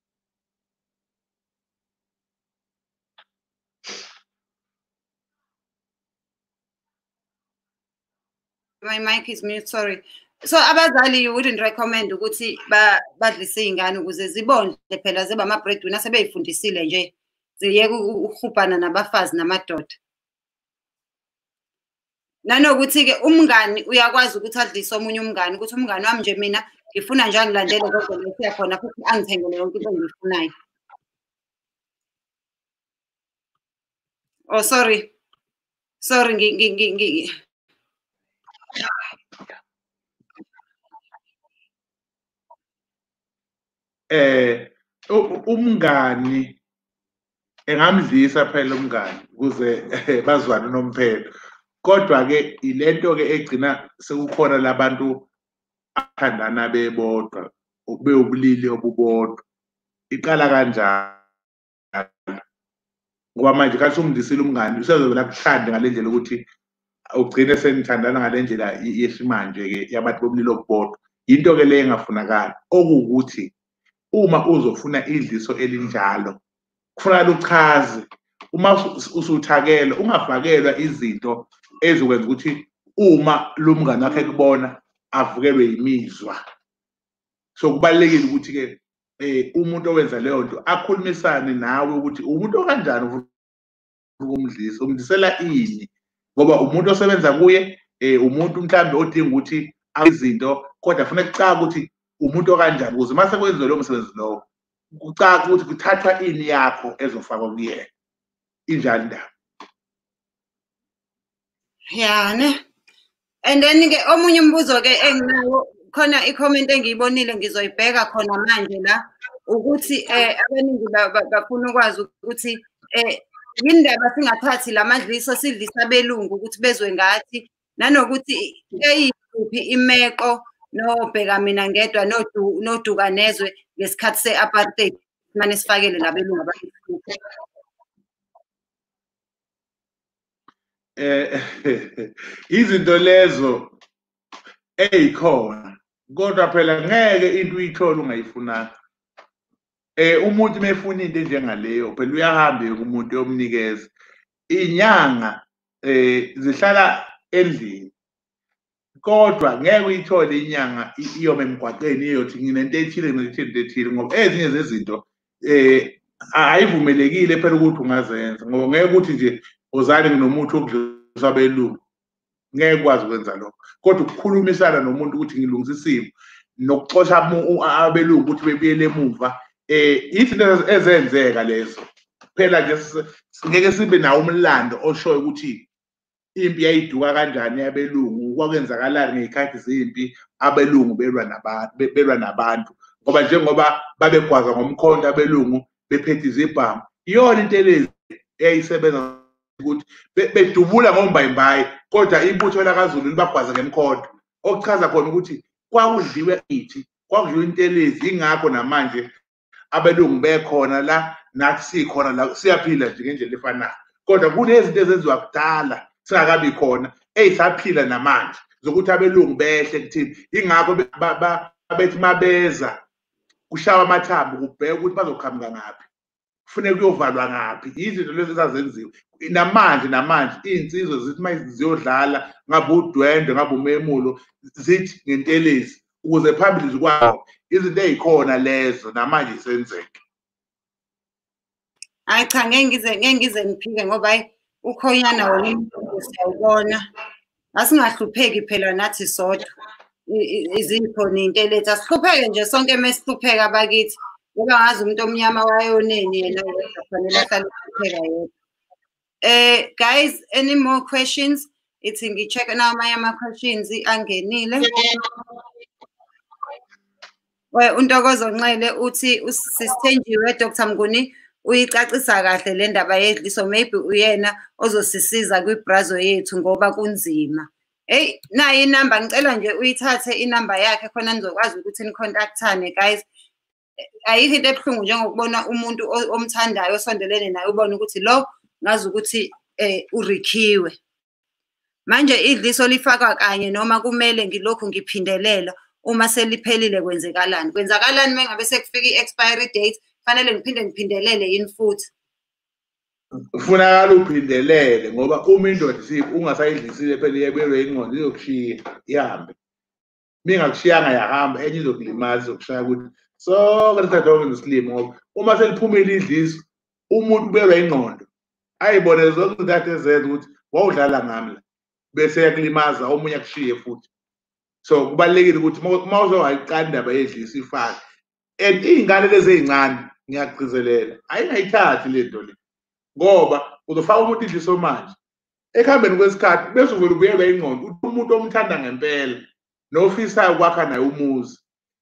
My mic is mute, sorry. So abazali you wouldn't recommend ukuthi badlise ingane ukuze zibonde phela ziba ama breadwinner sebeyifundisile nje ziyeke ukuhubhana nabafazi namadoda. Nanokuthi ke umngani uyakwazi ukuthi adlise omunye umngani ukuthi umngani wami nje mina ngifuna nje angilandele kodwa lesiya khona futhi angithengele yonke into engiyifunayo. Oh sorry umngani engamdlisa phela umngani ukuze bazwane nomphelo kodwa ke ilento ke egcina sekukhona labantu athandana bebodwa ukube ubulili obubodwa iqala kanjalo ngoba manje kathi umdisile umngani usezovela kuthande ngalendlela ukuthi ugcine senithandana ngalendlela yesimanje ke yabantu bobulili obubodwa into ke le engafunakala okuwukuthi uma uzofuna idliso elinjalo kufanele uchaze uma usuthakela ungafakelwa izinto ezokwenza ukuthi uma lo mngane wakhe kubona avukelwe imizwa so kubalekile ukuthi ke umuntu owenza leyo nto akhulumisane nawe ukuthi umuntu okanjani ufuna ukumdlisa umdisela ini ngoba umuntu osebenza kuye umuntu mhlambe odinga ukuthi izinto kodwa kufanele kucaka ukuthi umuntu okanjani ukuze mase kwenziwe lo msebenzi lowo kucaka ukuthi kuthathwa ini yakho ezofakwa kuyena injani ndaba. Ya ne. And then ke omunye umbuzo ke enginawo khona i-comment engiyibonile ngizoyibheka khona manje la ukuthi abaningi bafuna ukwazi ukuthi yindaba singathathi lamadliso sidlisa abelungu ukuthi bezwe ngathi nanokuthi eyiphi imeko nobheka mina ngedwa noduka nezwe ngesikhathi se-apartheid manje sifakele labelungu abahluphe. Izinto lezo eyikhona kodwa phela ngeke into uyithole ungayifunanga. Umuntu mefuna into enjengaleyo phela uyahamba kumuntu yomnikeza. Inyanga zihlala endlini kodwa ngeke uyithole inyanga iyome emgwaqeni iyothi nginento ethile nginento ethile ngoba ezinye zezinto ayivumelekile phela ukuthi ungazenza ngoba ngeke ukuthi nje uzane nomuntu okudlisa abelungu ngeke kwazi ukwenza lokho kodwa ukukhulumisana nomuntu ukuthi ngilungisa isimo nokuxosha abelungu ukuthi bebuyele emuva izinto ezenzeka lezo phela nje ngeke sibe nawo umlando oshoyo ukuthi impi yayiduka kanjani yabelungu kwakwenzakalani ngezikhathi zempi abelungu belwa nabantu ngoba njengoba babegwaza ngomkhonto abelungu bephethe izibhamu iyona into lezi eyayisebenza ukuthi bedubula ngombayimbayi kodwa ibutho lakaZulu libagwaza ngemkhonto okuchaza khona ukuthi kwakudliwe ithi kwakudliwe into lezi ingakho namanje abelungu bekhona la nathi sikhona la siyaphila nje ngendlela efanayo kodwa kunezinto ezenziwa kudala singakabi khona eyisaphila namanje zokuthi abelungu behle kuthini ingakho bethi mabeza kushawa amathambo kubheka ukuthi bazoqhamuka ngaphi kufanele kuyovalwa ngaphi izinto lezi ezazenziwe namanje iy'nsizwa zithi uma ziyodlala ngabe udwendwe ngabe umemulo zithi ngentelezi ukuze phambili zikwazi izinto ey'khona lezo namanje zisenzeke. Hayi cha ngeke ngize ngiphike ngoba hayi ukhonyana wona umuntu siyawubona asingahlupheki phela nathi sodwa izikhona into lethu asihlupheke nje sonke mesihlupheka bakithi ngoba ngazi umuntu omnyama wayoneni yena kufanele ahlale ehlupheka yedwa. Guys, any more questions? Ithi ngi-check na amanye ama-questions angenile. uNtokozo Nxele uthi usithenjiwe Dr. Mnguni uyicacisa kahle le ndaba yedliso maybe uyena ozosisiza kwibrazo yethu ngoba kunzima. Hey nayi inamba ngicela nje uyithathe inamba yakhe khona nizokwazi ukuthi nicontact-ane guys. Ayikho into ebuhlungu njengokubona umuntu omthandayo osondelene naye ubone ukuthi lo ngazi ukuthi urikhiwe. Manje idliso lifakwa kanye noma kumele ngilokhu ngiphindelela uma seliphelile kwenzakalani mengabe sekufika i-expiry date fanele ngiphindelele yini futhi. Kufunakala uphindelele ngoba uma indoda ungasayidlisile phela iyabelwe ingqondo izokushiya ihambe. Mingakushiyanga yahamba enye izokulimaza izokushaya ukuthi sonke lisadonke nesilimo ngoba uma seliphumile idliso umuntu ubelwa ingqondo ayibone zonke izinto ezenza ukuthi wawudlala ngami la bese yakulimaza omunye akushiye futhi. So kubalulekile ukuthi uma uzowayiqala indaba yedliso ifake and iy'ngane lezi ey'ncane ngiyagcizelela ayingayithathi le nto le ngoba uzofaka umuntu idliso manje ekuhambeni kwesikhathi bese uvele ubuyelwa ingqondo uthi umuntu omthanda ngempela nofisayo ukwakha naye umuzi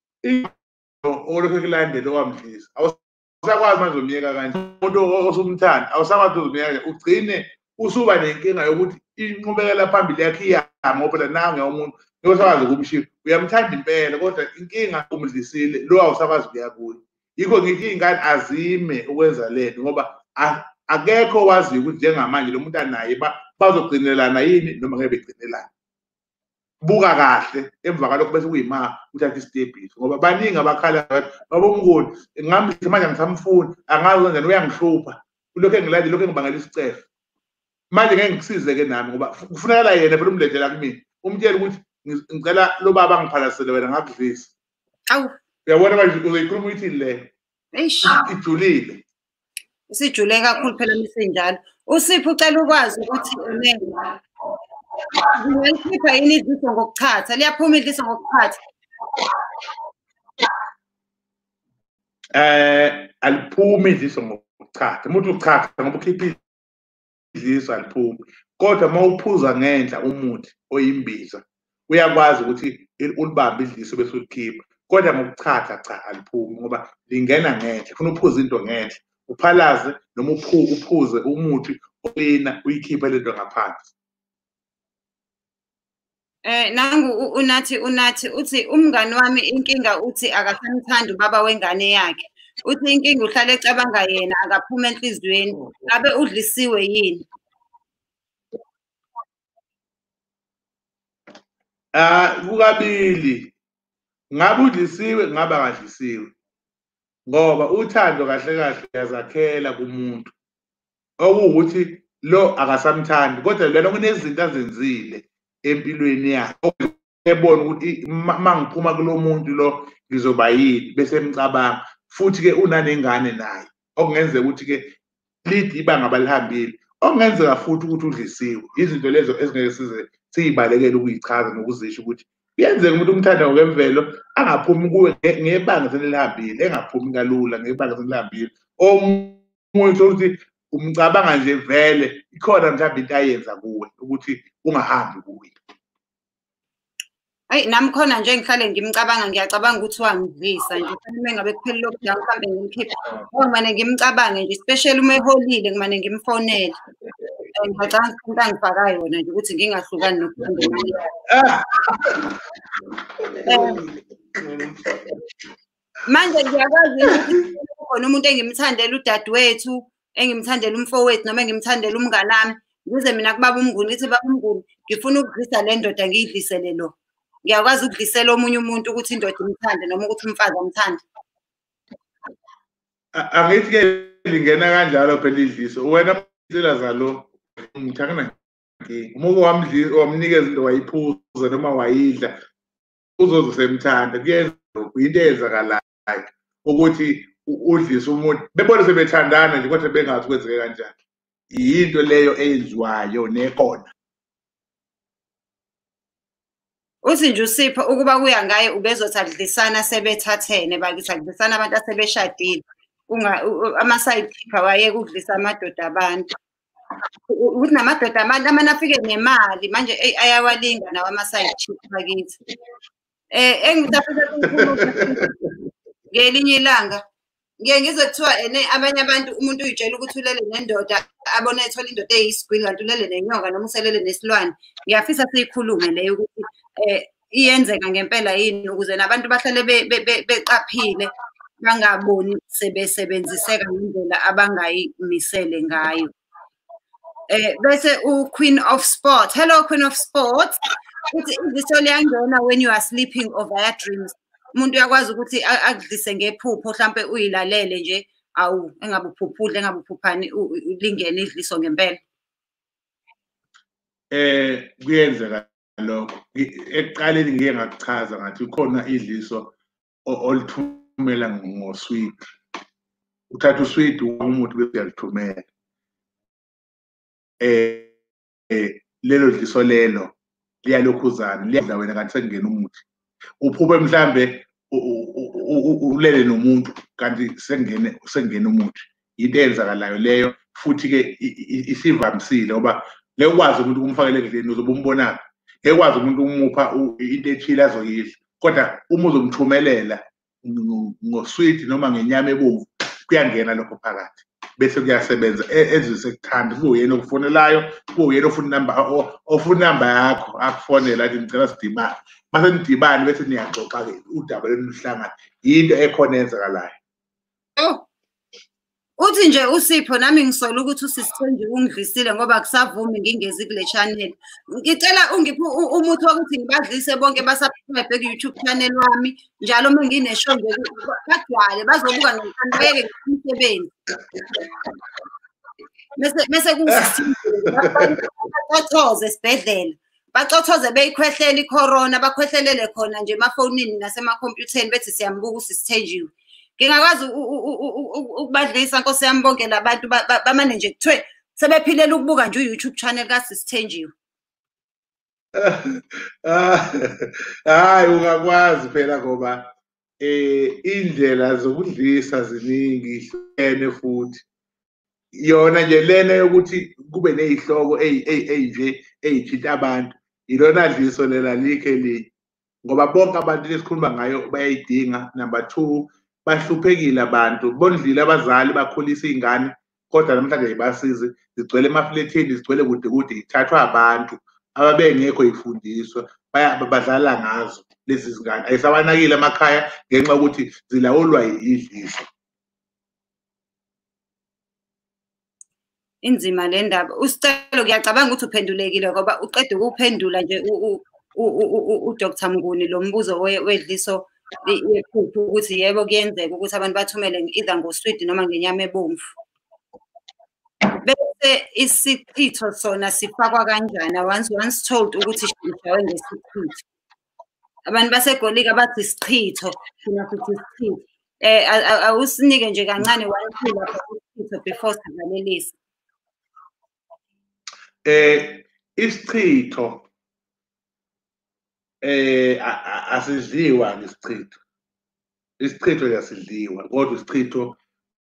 olokhu ekulandela owamdlisa awusakwazi manje umyeka kanje umuntu osumthanda awusakwazi uzomyeka ugcine usuba nenkinga yokuthi inqubekela phambili yakhe iyama ngoba phela nange umuntu uyosakwazi ukumshiya uyamthanda impela kodwa inkinga umdlisile lo awusakwazi ukuya kuyo. Yikho ngithi iy'ngane azime ukwenza lento ngoba akekho owaziyo ukuthi njengamanje lo muntu anaye bazogcinelana yini noma ngeke begcinelana. Buka kahle emva kalokho bese kuyima uthatha isitebhisi ngoba baningi abakhala baba Mnguni ngamdlisa manje ngisamfuni angazi kanjani uyangihlupha kulokho engilande lokho engibangela isicefe manje ngeke ngikusize-ke nami ngoba kufunakala yena phela umlethela kumina umtshela ukuthi ngicela lo baba angiphalasele wena ngakudlisa. Awu uyabona manje uzoyikhuluma uyithini le ijulile usijule kakhulu phela misenjalo. Usipho ucela ukwazi ukuthi ngiyalikhipha yini idliso ngokuchatha liyaphuma idliso ngokuchatha? Aliphumi idliso ngokuchatha umuntu uchatha ngoba ukhipha idliso aliphumi kodwa mawuphuza ngendla umuthi oyimbiza uyakwazi ukuthi ulibambe idliso bese ulikhipha, kodwa ngokuchatha cha aliphumi ngoba lingena ngendla. Ufuna uphuza into ngendla, uphalaze noma uphuze umuthi olina uyikhiphe lento ngaphansi. Nangu unathi uthi umngani wami inkinga uthi akasamthandi ubaba wengane yakhe. Uthi inkinga uhlale ecabanga yena akaphuma enhlizweni. Ngabe udlisiwe yini? Kukabili. Ngabe udlisiwe, ngabe akadlisiwe. Ngoba uthando kahle kahle uyazakhela kumuntu. Okuwukuthi lo akasamthandi kodwa lena kunezinto azenzile empilweni yakhe. Ebona ukuthi mangiphuma kulo muntu lo ngizoba yini bese emcabanga. Futhi-ke unanengane naye okungenzeka ukuthi-ke lide ibanga abalihambile, okungenzeka futhi ukuthi udlisiwe. Izinto lezo ezingeke size siyibalekele ukuyichaza nokuzisho ukuthi kuyenzeka umuntu umthanda ngokwemvelo angaphumi kuwe ngebanga selihambile, engaphumi kalula ngebanga selihambile. Omunye ukuthi umcabanga nje vele ikhona mhlawumbe into ayenza kuwe ukuthi ungahambi kuye. Hayi nami khona nje ngihlale ngimcabanga, ngiyacabanga ukuthi wangidlisa nje uma ngabe kuphela lockdown mhlambe ngimkhiphe. Ngimane ngimcabange nje, especially uma eholile ngimane ngimfonele. Ngicabanga into angifaka yona nje ukuthi ngingahlukani nokuthanda imali manje ngiyakwazi ukuthi khona umuntu engimthandela udadewethu, engimthandela umfowethu noma engimthandela umngane wami, ngize mina kubaba uMnguni ngithi baba uMnguni ngifuna ukudlisa le ndoda ngiyidlisele lo. Ngiyakwazi ukudlisela omunye umuntu ukuthi indoda imthande noma ukuthi umfazi amthande. Angithi-ke lingena kanjalo phela idliso. Wena mthela zalo ngithakana nginkinga. Uma wamnikeza into wayiphuza noma wayidla uzoze usemthanda. Kuyenza into eyenzakalayo ukuthi udlise umuntu bebona sebethandana nje kodwa bengazi kwenzeke kanjani. Yinto leyo eyenziwayo nekhona. Uthi nje uSipho ukuba kuya ngaye ubezothi akudlisana sebethathene, bakithi akudlisana abantu asebeshadile. Ama-side chick awayeke ukudlisa amadoda abantu. Ukuthi namadoda abantu amane afike nemali manje ayawalinga nawo ama-side chick bakithi. Ngelinye ilanga ngeke ngizwe kuthiwa abanye abantu umuntu uyitshela ukuthi ulele nendoda abone ethola indoda eyisigwili kanti ulele nenyoka noma uselele nesilwane. Ngiyafisa siyikhulume leyo ukuthi iyenzeka ngempela yini ukuze nabantu bahlale beqaphile bangaboni sebesebenziseka ngendlela abangayimisele ngayo. Bese uQueen of Sport. Hello Queen of Sport. Uthi idliso liyangena when you are sleeping or via dreams. Umuntu uyakwazi ukuthi akudlise ngephupho mhlambe uyilalele nje engabe uphuphule engabe uphuphani lingene idliso ngempela. Kuyenzeka lokho. Ekuqaleni ngike ngakuchaza ngathi ukhona idliso olithumela ngosweet. Uthatha usweet umuthi bese uyalithumela. Lelo dliso lelo liyalokhuzana liyadla wena kanti sekungena umuthi. Uphuphe mhlambe ulele nomuntu kanti sekungena umuthi. Into eyenzakalayo leyo futhi-ke isivamisile ngoba ngeke ukwazi umuntu kumfakele endlini uzobe umbonaphi. Ngeke ukwazi umuntu umupha into ethile azoyidla kodwa uma uzomthumelela ngosweet noma ngenyama ebomvu kuyangena lokho phakathi bese kuyasebenza ezwe sekuthanda. Kube uyena okufonelayo, kube uyena ofuna inamba yakho akufonela athi ngicela sidibane. Mase nidibane bese niyaxoxa-ke udaba lwenu luhlangane. Yinto ekhona eyenzakalayo. Uthi nje uSipho nami ngisola ukuthi usisithenje ungidlisile ngoba kusavumi ngingezi kule channel. Ngicela ungiphe umuthi wokuthi ngibadlise bonke basubscribe ku-YouTube channel wami njalo uma ngine-show nje bagcwale bazobuka nokuthanda bayeke ngomsebenzi. Bese bacothoze esibhedlela. Bacothoze beyikhwehlela i-corona, bakhwehlelele khona nje emafonini nasemakhompyutheni bethi siyambuka usisithenjiwe. Ngingakwazi ukubadlisa Nkosi yami bonke labantu bamane nje kuthiwe sebephilela ukubuka nje u-YouTube channel kaSisithenjiwe. Hayi ungakwazi phela ngoba indlela zokudlisa ziningi hlukene futhi yona nje lena yokuthi kube nezihloko nje ezithinta abantu ilona dliso lela likhe li ngoba bonke abantu lesikhuluma ngayo bayayidinga. Number 2, bahluphekile abantu bondlile abazali bakhulisa izingane kodwa namhlanje ibasize zigcwele emaflethini zigcwele kude kude ithathwa abantu ababengekho ifundiswa badlala ngazo lezi zingane ayisabanakile emakhaya ngenxa ukuthi zilawulwa idliso. Inzima le ndaba. Usicelo ngiyacabanga ukuthi uphendulekile ngoba uqeda ukuphendula nje uDr Mnguni lo mbuzo wedliso yephupho ukuthi yebo kuyenzeka ukuthi abantu bathumele either ngoswidi noma ngenyama ebomvu. Bese isichitho sona sifakwa kanjani once told ukuthi shintshwe ngesichitho. Abantu baseGolika bathi isichitho thina futhi isichitho. Awusinike nje kancane wayiphula isichitho before sivalelise. Isichitho asidliwa ngesichitho. Isichitho yasidliwa kodwa isichitho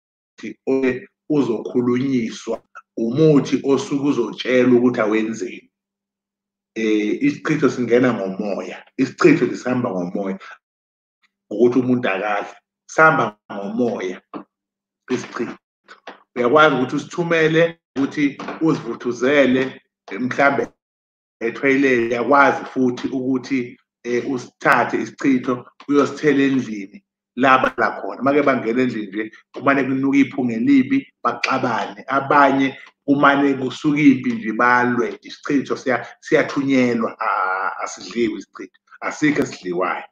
uzokhulunyiswa umuthi osuke uzotshelwa ukuthi awenzeni. Isichitho singena ngomoya. Isichitho lisihamba ngomoya ukuthi umuntu akadle sihamba ngomoya. Isichitho uyakwazi ukuthi usithumele ukuthi uzivuthuzele mhlambe etoilet. Uyakwazi futhi ukuthi usithathe isichitho uyosithela endlini laba la khona make bangena endlini nje kumane kunuka iphunga elibi baxabane abanye kumane kusuka impi nje balwe. Isichitho siyathunyelwa asidliwe isichitho asikho esidliwayo.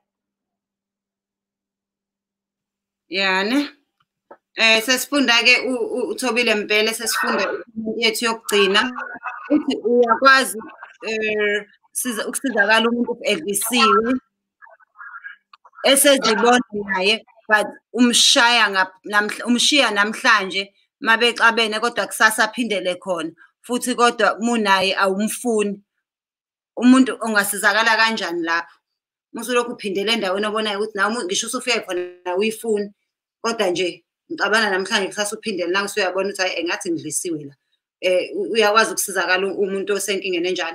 Yani sesifunda ke uThobile Mpele sesifunda yethu yokugcina uthi uyakwazi ukusizakala umuntu edlisiwe esezibona naye but umshiya namhlanje mabexabene kodwa kusasa aphindele khona futhi kodwa munaye awumfuni umuntu ongasizakala kanjani lapho musulokhu uphindele endaweni obonayo ukuthi nawe ngisho usufike khona uyifuni kodwa nje ngicabana namhlanje kusasa uphindele nawe usuyabona ukuthi hayi engathi ngidlisiwe la. Uyakwazi ukusizakala umuntu osenkingeni enjalo.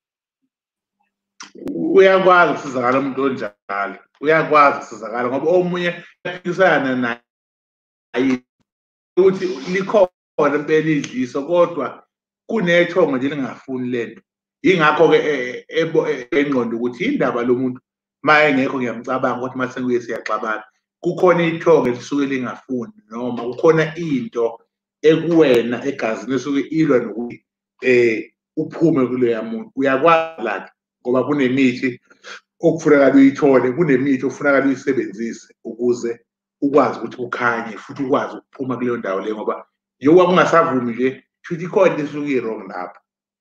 Uyakwazi ukusizakala umuntu onjalo. Uyakwazi ukusizakala ngoba omunye uyaphikisana naye ukuthi likhona impela idliso kodwa kunethongo nje lingafuni lento. Ingakho ke engqondo ukuthi indaba lo muntu maye engekho ngiyamcabanga ukuthi mase nguye siyaxabana. Kukhona ithongo elisuke lingafuni noma kukhona into ekuwena egazini esuke ilwa nokuthi uphume kuleya muntu. Uyakwazi la ngoba kunemithi okufuneka uyithole, kunemithi okufuneka uyisebenzise ukuze ukwazi ukuthi ukhanye futhi ukwazi ukuphuma kuleyo ndawo le ngoba yokuba kungasavumi nje futhi ikhona esuke i-wrong lapho.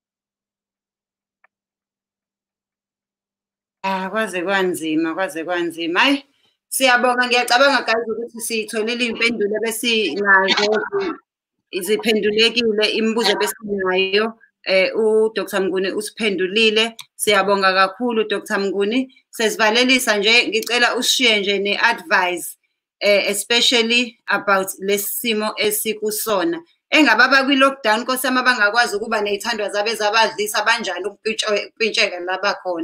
Kwaze kwanzima. Hayi siyabonga ngiyacabanga guys ukuthi sitholile impendulo besinazo iziphendulekile imibuzo besinayo. uDr Mnguni usiphendulile. Siyabonga kakhulu Dr Mnguni. Sesivalelisa nje ngicela ushiye nje ne-advice especially about lesimo esikusona. Engababa kwi-lockdown nkosama bangakwazi ukuba nezithandwa zabe zabadlisa banjani ukupintsheka laba khona.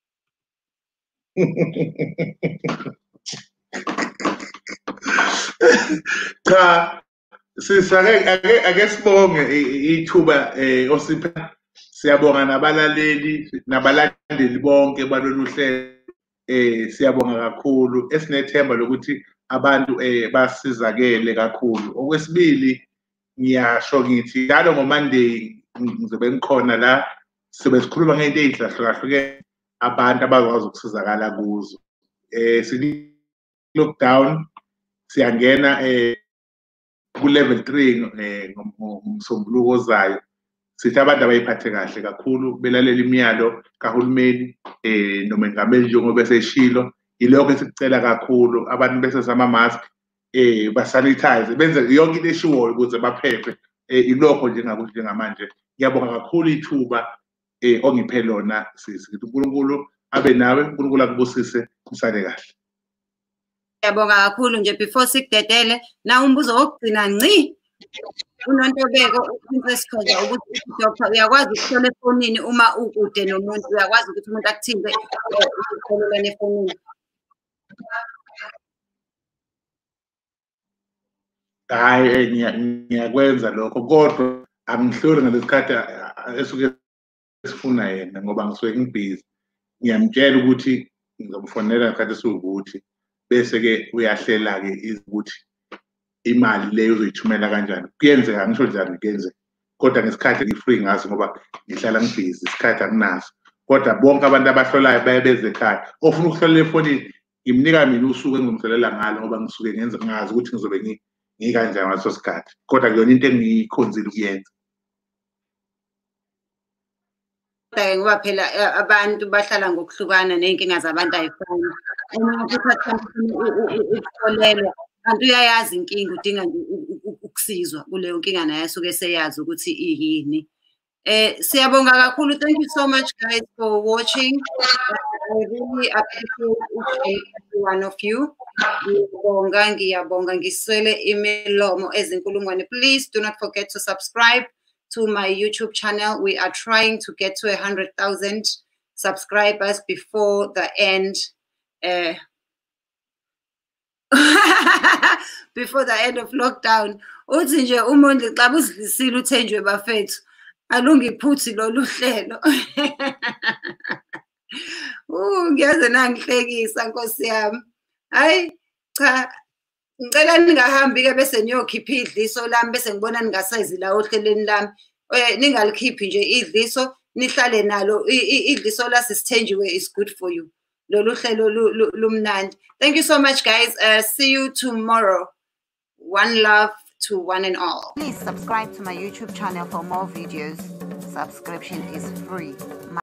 Cha sisake ake sibonge ithuba osipha. Siyabonga nabalandeli bonke balolu hlelo. Siyabonga kakhulu esinethemba lokuthi abantu basizakele kakhulu. Okwesibili ngiyasho ngithi njalo ngoMonday ngizobe ngikhona la sibe sikhuluma ngento ezihlukahluke abantu abakwazi ukusizakala kuzo. Lockdown siyangena ku level 3 ngomsombuluko ozayo. Sithi abantu abayiphathe kahle kakhulu belalela imiyalo kahulumeni nomengameli njengoba eseshilo. Ilokho esikucela kakhulu abantu bese sama mask basanitize benze yonke into eshiwoyo ukuze baphephe. Ilokho njengakuthi njengamanje ngiyabonga kakhulu ithuba ongiphe lona sisi. uNkulunkulu abe nawe, uNkulunkulu akubusise kusale kahle. Siyabonga kakhulu nje before sikudedele na umbuzo wokugcina ngci uNontobeko uPrincess Khoza ukuthi doctor uyakwazi ukuthola efonini uma ukude nomuntu uyakwazi ukuthi umuntu akuthinte ukutholelana efonini. Hayi ngiyakwenza lokho kodwa angihloli ngalesikhathi esuke sifuna yena ngoba ngisuke ngibhizi. Ngiyamtshela ukuthi ngizomfonela ngesikhathi esiwukuthi bese-ke uyahlela-ke ukuthi imali leyo uzoyithumela kanjani. Kuyenzeka angisho njani kuyenzeka kodwa ngesikhathi ngi-free ngaso ngoba ngihlala ngibhizi isikhathi anginaso. Kodwa bonke abantu abahlolayo baye beze ekhaya. Ofuna ukuhlolela efonini ngimnika mina usuku engizomhlolela ngalo ngoba ngisuke ngenza ngazi ukuthi ngizobe ngikanjani ngaleso sikhathi kodwa kuyona into engiyikhonzile ukuyenza. Ngoba phela abantu bahlala ngokuhlukana ney'nkinga zabantu ayifani. Umuntu ukutholelwa kanti uyayazi inkinga udinga ukusizwa kuleyo nkinga naye asuke eseyazi ukuthi iyini. Siyabonga kakhulu. Thank you so much guys for watching. I really appreciate each and every one of you. Ngiyabonga ngiswele imilomo ezinkulungwane. Please do not forget to subscribe to my YouTube channel. We are trying to get to 100,000 subscribers before the end. Before the end of lockdown. Uthi nje uMondli xa uzidlisile uThenjwe bafethu alungiphuthi lolu hlelo. Ngiyaze nangihlekisa Nkosi yami. Hayi cha ngicela ningahambi-ke bese niyokhipha idliso lami bese ngibona ningasezi la ohlelweni lami. Ningalikhiphi nje idliso nihlale nalo idliso la sisithenjiwe is good for you. Lolu hlelo lumnandi. Thank you so much guys. See you tomorrow. One love to one and all. Please subscribe to my YouTube channel for more videos. Subscription is free.